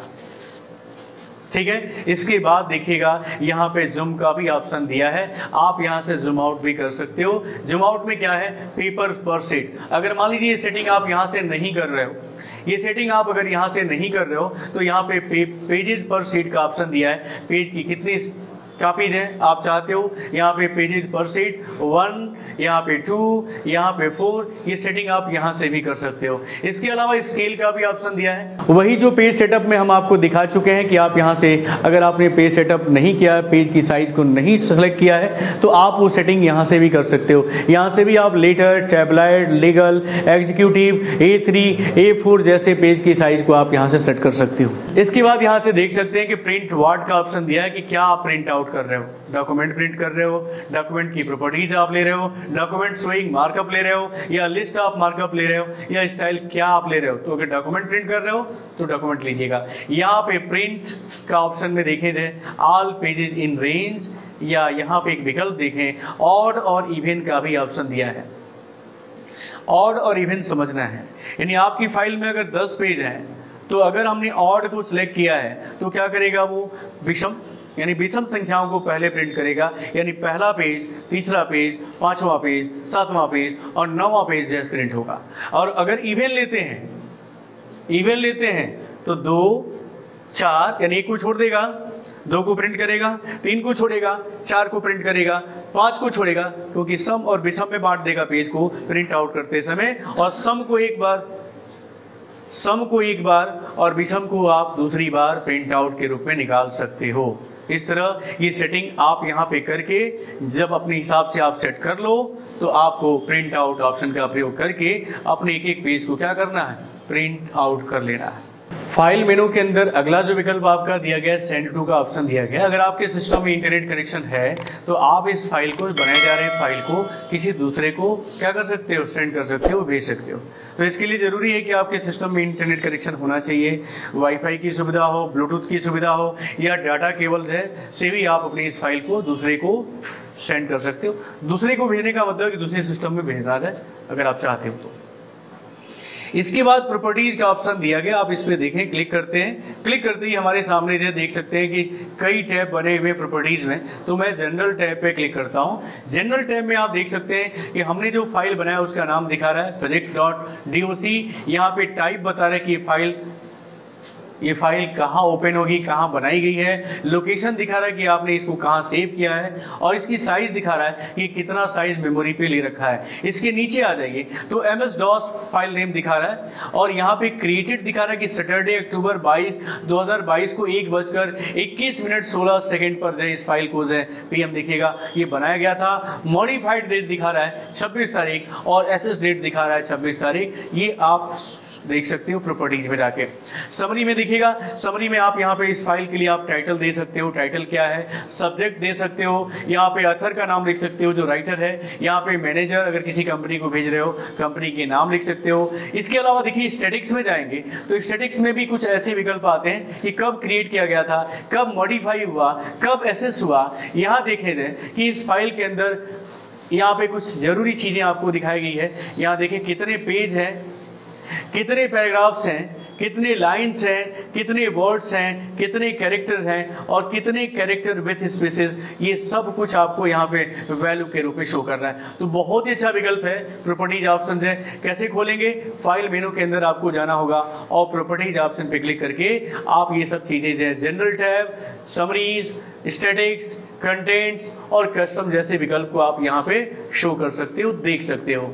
ठीक है। इसके बाद देखिएगा यहाँ पे जूम का भी ऑप्शन दिया है, आप यहाँ से जूम आउट भी कर सकते हो। जूम आउट में क्या है, पेपर पर शीट। अगर मान लीजिए ये सेटिंग आप यहाँ से नहीं कर रहे हो, ये सेटिंग आप अगर यहाँ से नहीं कर रहे हो, तो यहाँ पे, पे पेजेस पर शीट का ऑप्शन दिया है, पेज की कितनी कॉपीज है आप चाहते हो, यहाँ पे पेजेस पर शीट वन, यहाँ पे टू, यहाँ पे फोर, ये सेटिंग आप यहाँ से भी कर सकते हो। इसके अलावा स्केल का भी ऑप्शन दिया है, वही जो पेज सेटअप में हम आपको दिखा चुके हैं कि आप यहाँ से अगर आपने पेज सेटअप नहीं किया है, पेज की साइज को नहीं सेलेक्ट किया है, तो आप वो सेटिंग यहाँ से भी कर सकते हो। यहाँ से भी आप letter, tabloid, legal, executive, A three, A four जैसे पेज की साइज को आप यहाँ से सेट कर सकते हो। इसके बाद यहाँ से देख सकते हैं कि प्रिंट व्हाट का ऑप्शन दिया है कि क्या आप प्रिंट आउट कर रहे हो, डॉक्यूमेंट प्रिंट कर रहे हो, डॉक्यूमेंट की प्रॉपर्टीज आप ले रहे हो, डॉक्यूमेंट शोइंग मार्कअप ले रहे हो, या लिस्ट ऑफ मार्कअप ले रहे हो, या स्टाइल क्या आप ले रहे हो। तो अगर डॉक्यूमेंट प्रिंट कर रहे हो तो डॉक्यूमेंट लीजिएगा। यहाँ पे प्रिंट का ऑप्शन में देखें थे ऑल पेजेस इन रेंज, या यहाँ पे एक विकल्प देखें ऑड और इवन का भी ऑप्शन दिया है। ऑड और इवन समझना है। यानी आपकी फाइल में अगर दस पेज हैं तो अगर हमने ऑड को सिलेक्ट किया है तो क्या करेगा वो विषम यानी विषम संख्याओं को पहले प्रिंट करेगा। यानी पहला पेज, तीसरा पेज, पांचवा पेज, सातवां पेज और नौवां पेज प्रिंट होगा। और अगर इवन लेते हैं इवन लेते हैं तो दो, चार यानी एक को छोड़ देगा, दो को प्रिंट करेगा, तीन को छोड़ेगा, चार को प्रिंट करेगा, पांच को छोड़ेगा, क्योंकि सम और विषम में बांट देगा पेज को प्रिंट आउट करते समय। और सम को एक बार सम को एक बार और विषम को आप दूसरी बार प्रिंट आउट के रूप में निकाल सकते हो। इस तरह ये सेटिंग आप यहाँ पे करके जब अपने हिसाब से आप सेट कर लो तो आपको प्रिंट आउट ऑप्शन का प्रयोग करके अपने एक एक पेज को क्या करना है, प्रिंट आउट कर लेना है। फाइल मेनू के अंदर अगला जो विकल्प आपका दिया गया है सेंड टू का ऑप्शन दिया गया है। अगर आपके सिस्टम में इंटरनेट कनेक्शन है तो आप इस फाइल को बनाए जा रहे फाइल को किसी दूसरे को क्या कर सकते हो, सेंड कर सकते हो, भेज सकते हो। तो इसके लिए जरूरी है कि आपके सिस्टम में इंटरनेट कनेक्शन होना चाहिए, वाईफाई की सुविधा हो, ब्लूटूथ की सुविधा हो या डाटा केबल है से भी आप अपनी इस फाइल को दूसरे को सेंड कर सकते हो। दूसरे को भेजने का मतलब कि दूसरे सिस्टम में भेजना जाए अगर आप चाहते हो तो। इसके बाद प्रॉपर्टीज का ऑप्शन दिया गया, आप इस पे देखें, क्लिक करते हैं। क्लिक करते ही हमारे सामने ये देख सकते हैं कि कई टैब बने हुए प्रॉपर्टीज में। तो मैं जनरल टैब पे क्लिक करता हूं। जनरल टैब में आप देख सकते हैं कि हमने जो फाइल बनाया उसका नाम दिखा रहा है physics dot D O C. यहाँ पे टाइप बता रहा है कि फाइल ये फाइल कहाँ ओपन होगी, कहाँ बनाई गई है, लोकेशन दिखा रहा है कि आपने इसको कहाँ सेव किया है, और इसकी साइज दिखा रहा है कि कितना साइज मेमोरी पे ले रखा है। इसके नीचे आ जाइए तो M S DOS file name दिखा रहा है और यहाँ पे क्रिएटेड दिखा रहा है कि सैटरडे अक्टूबर बाईस दो हज़ार बाईस को एक बजकर इक्कीस मिनट सोलह सेकेंड पर जो इस फाइल को जो पीएम दिखेगा ये बनाया गया था। मॉडिफाइड डेट दिखा रहा है छब्बीस तारीख और एस एस डेट दिखा रहा है छब्बीस तारीख। ये आप देख सकते हो प्रॉपर्टीज में जाके। समरी में देखिएगा, समरी में आप यहाँ पे इस फाइल के लिए आप टाइटल दे सकते हो, टाइटल क्या है, सब्जेक्ट दे सकते हो, यहाँ पे ऑथर का नाम लिख सकते हो जो राइटर है, यहाँ पे मैनेजर अगर किसी कंपनी को भेज रहे हो कंपनी के नाम लिख सकते हो। इसके अलावा देखिए स्टैटिक्स में जाएंगे तो स्टैटिक्स में भी कुछ ऐसे विकल्प आते हैं कि कब क्रिएट किया गया था, कब मॉडिफाई हुआ, कब एसेस हुआ। यहाँ देखे थे कि इस फाइल के अंदर यहाँ पे कुछ जरूरी चीजें आपको दिखाई गई है। यहाँ देखिए कितने पेज हैं, कितने पैराग्राफ्स हैं, कितने लाइन्स हैं, कितने वर्ड्स हैं, कितने कैरेक्टर हैं और कितने कैरेक्टर विथ स्पेसेस, ये सब कुछ आपको यहाँ पे वैल्यू के रूप में शो कर रहा है। तो बहुत ही अच्छा विकल्प है प्रॉपर्टीज ऑप्शन है। कैसे खोलेंगे, फाइल मेनू के अंदर आपको जाना होगा और प्रॉपर्टीज ऑप्शन पे क्लिक करके आप ये सब चीजें जो general tab, summaries, statics, contents और कस्टम जैसे विकल्प को आप यहाँ पे शो कर सकते हो, देख सकते हो।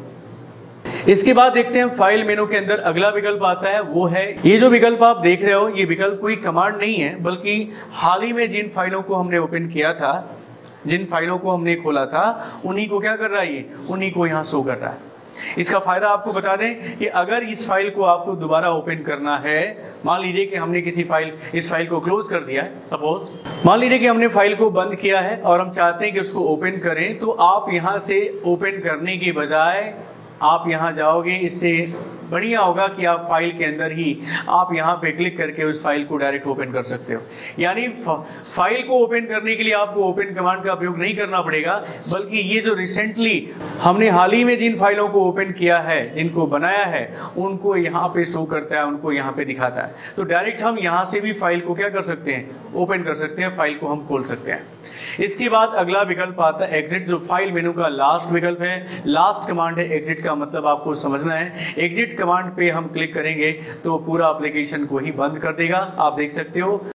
इसके बाद देखते हैं फाइल मेनू के अंदर अगला विकल्प आता है, वो है ये जो विकल्प आप देख रहे हो, ये विकल्प कोई कमांड नहीं है बल्कि हाल ही में जिन फाइलों को हमने ओपन किया था, जिन फाइलों को हमने खोला था, उन्हीं को क्या कर रहा है, ये उन्हीं को यहाँ शो कर रहा है। इसका फायदा आपको बता दें कि अगर इस फाइल को आपको दोबारा ओपन करना है, मान लीजिए कि हमने किसी फाइल इस फाइल को क्लोज कर दिया है, सपोज मान लीजिए कि हमने फाइल को बंद किया है और हम चाहते हैं कि उसको ओपन करें, तो आप यहाँ से ओपन करने की बजाय आप यहाँ जाओगे। इससे बढ़िया होगा कि आप फाइल के अंदर ही आप यहाँ पे क्लिक करके उस फाइल को डायरेक्ट ओपन कर सकते हो। यानी फाइल को ओपन करने के लिए आपको ओपन कमांड का उपयोग नहीं करना पड़ेगा, बल्कि ये जो रिसेंटली हमने हाल ही में जिन फाइलों को ओपन किया है, जिनको बनाया है, उनको यहाँ पे शो करता है, उनको यहाँ पे दिखाता है। तो डायरेक्ट हम यहाँ से भी फाइल को क्या कर सकते हैं, ओपन कर सकते हैं, फाइल को हम खोल सकते हैं। इसके बाद अगला विकल्प आता है एग्जिट, जो फाइल मेनू का लास्ट विकल्प है, लास्ट कमांड है। एग्जिट का मतलब आपको समझना है, एग्जिट कमांड पे हम क्लिक करेंगे तो पूरा एप्लीकेशन को ही बंद कर देगा। आप देख सकते हो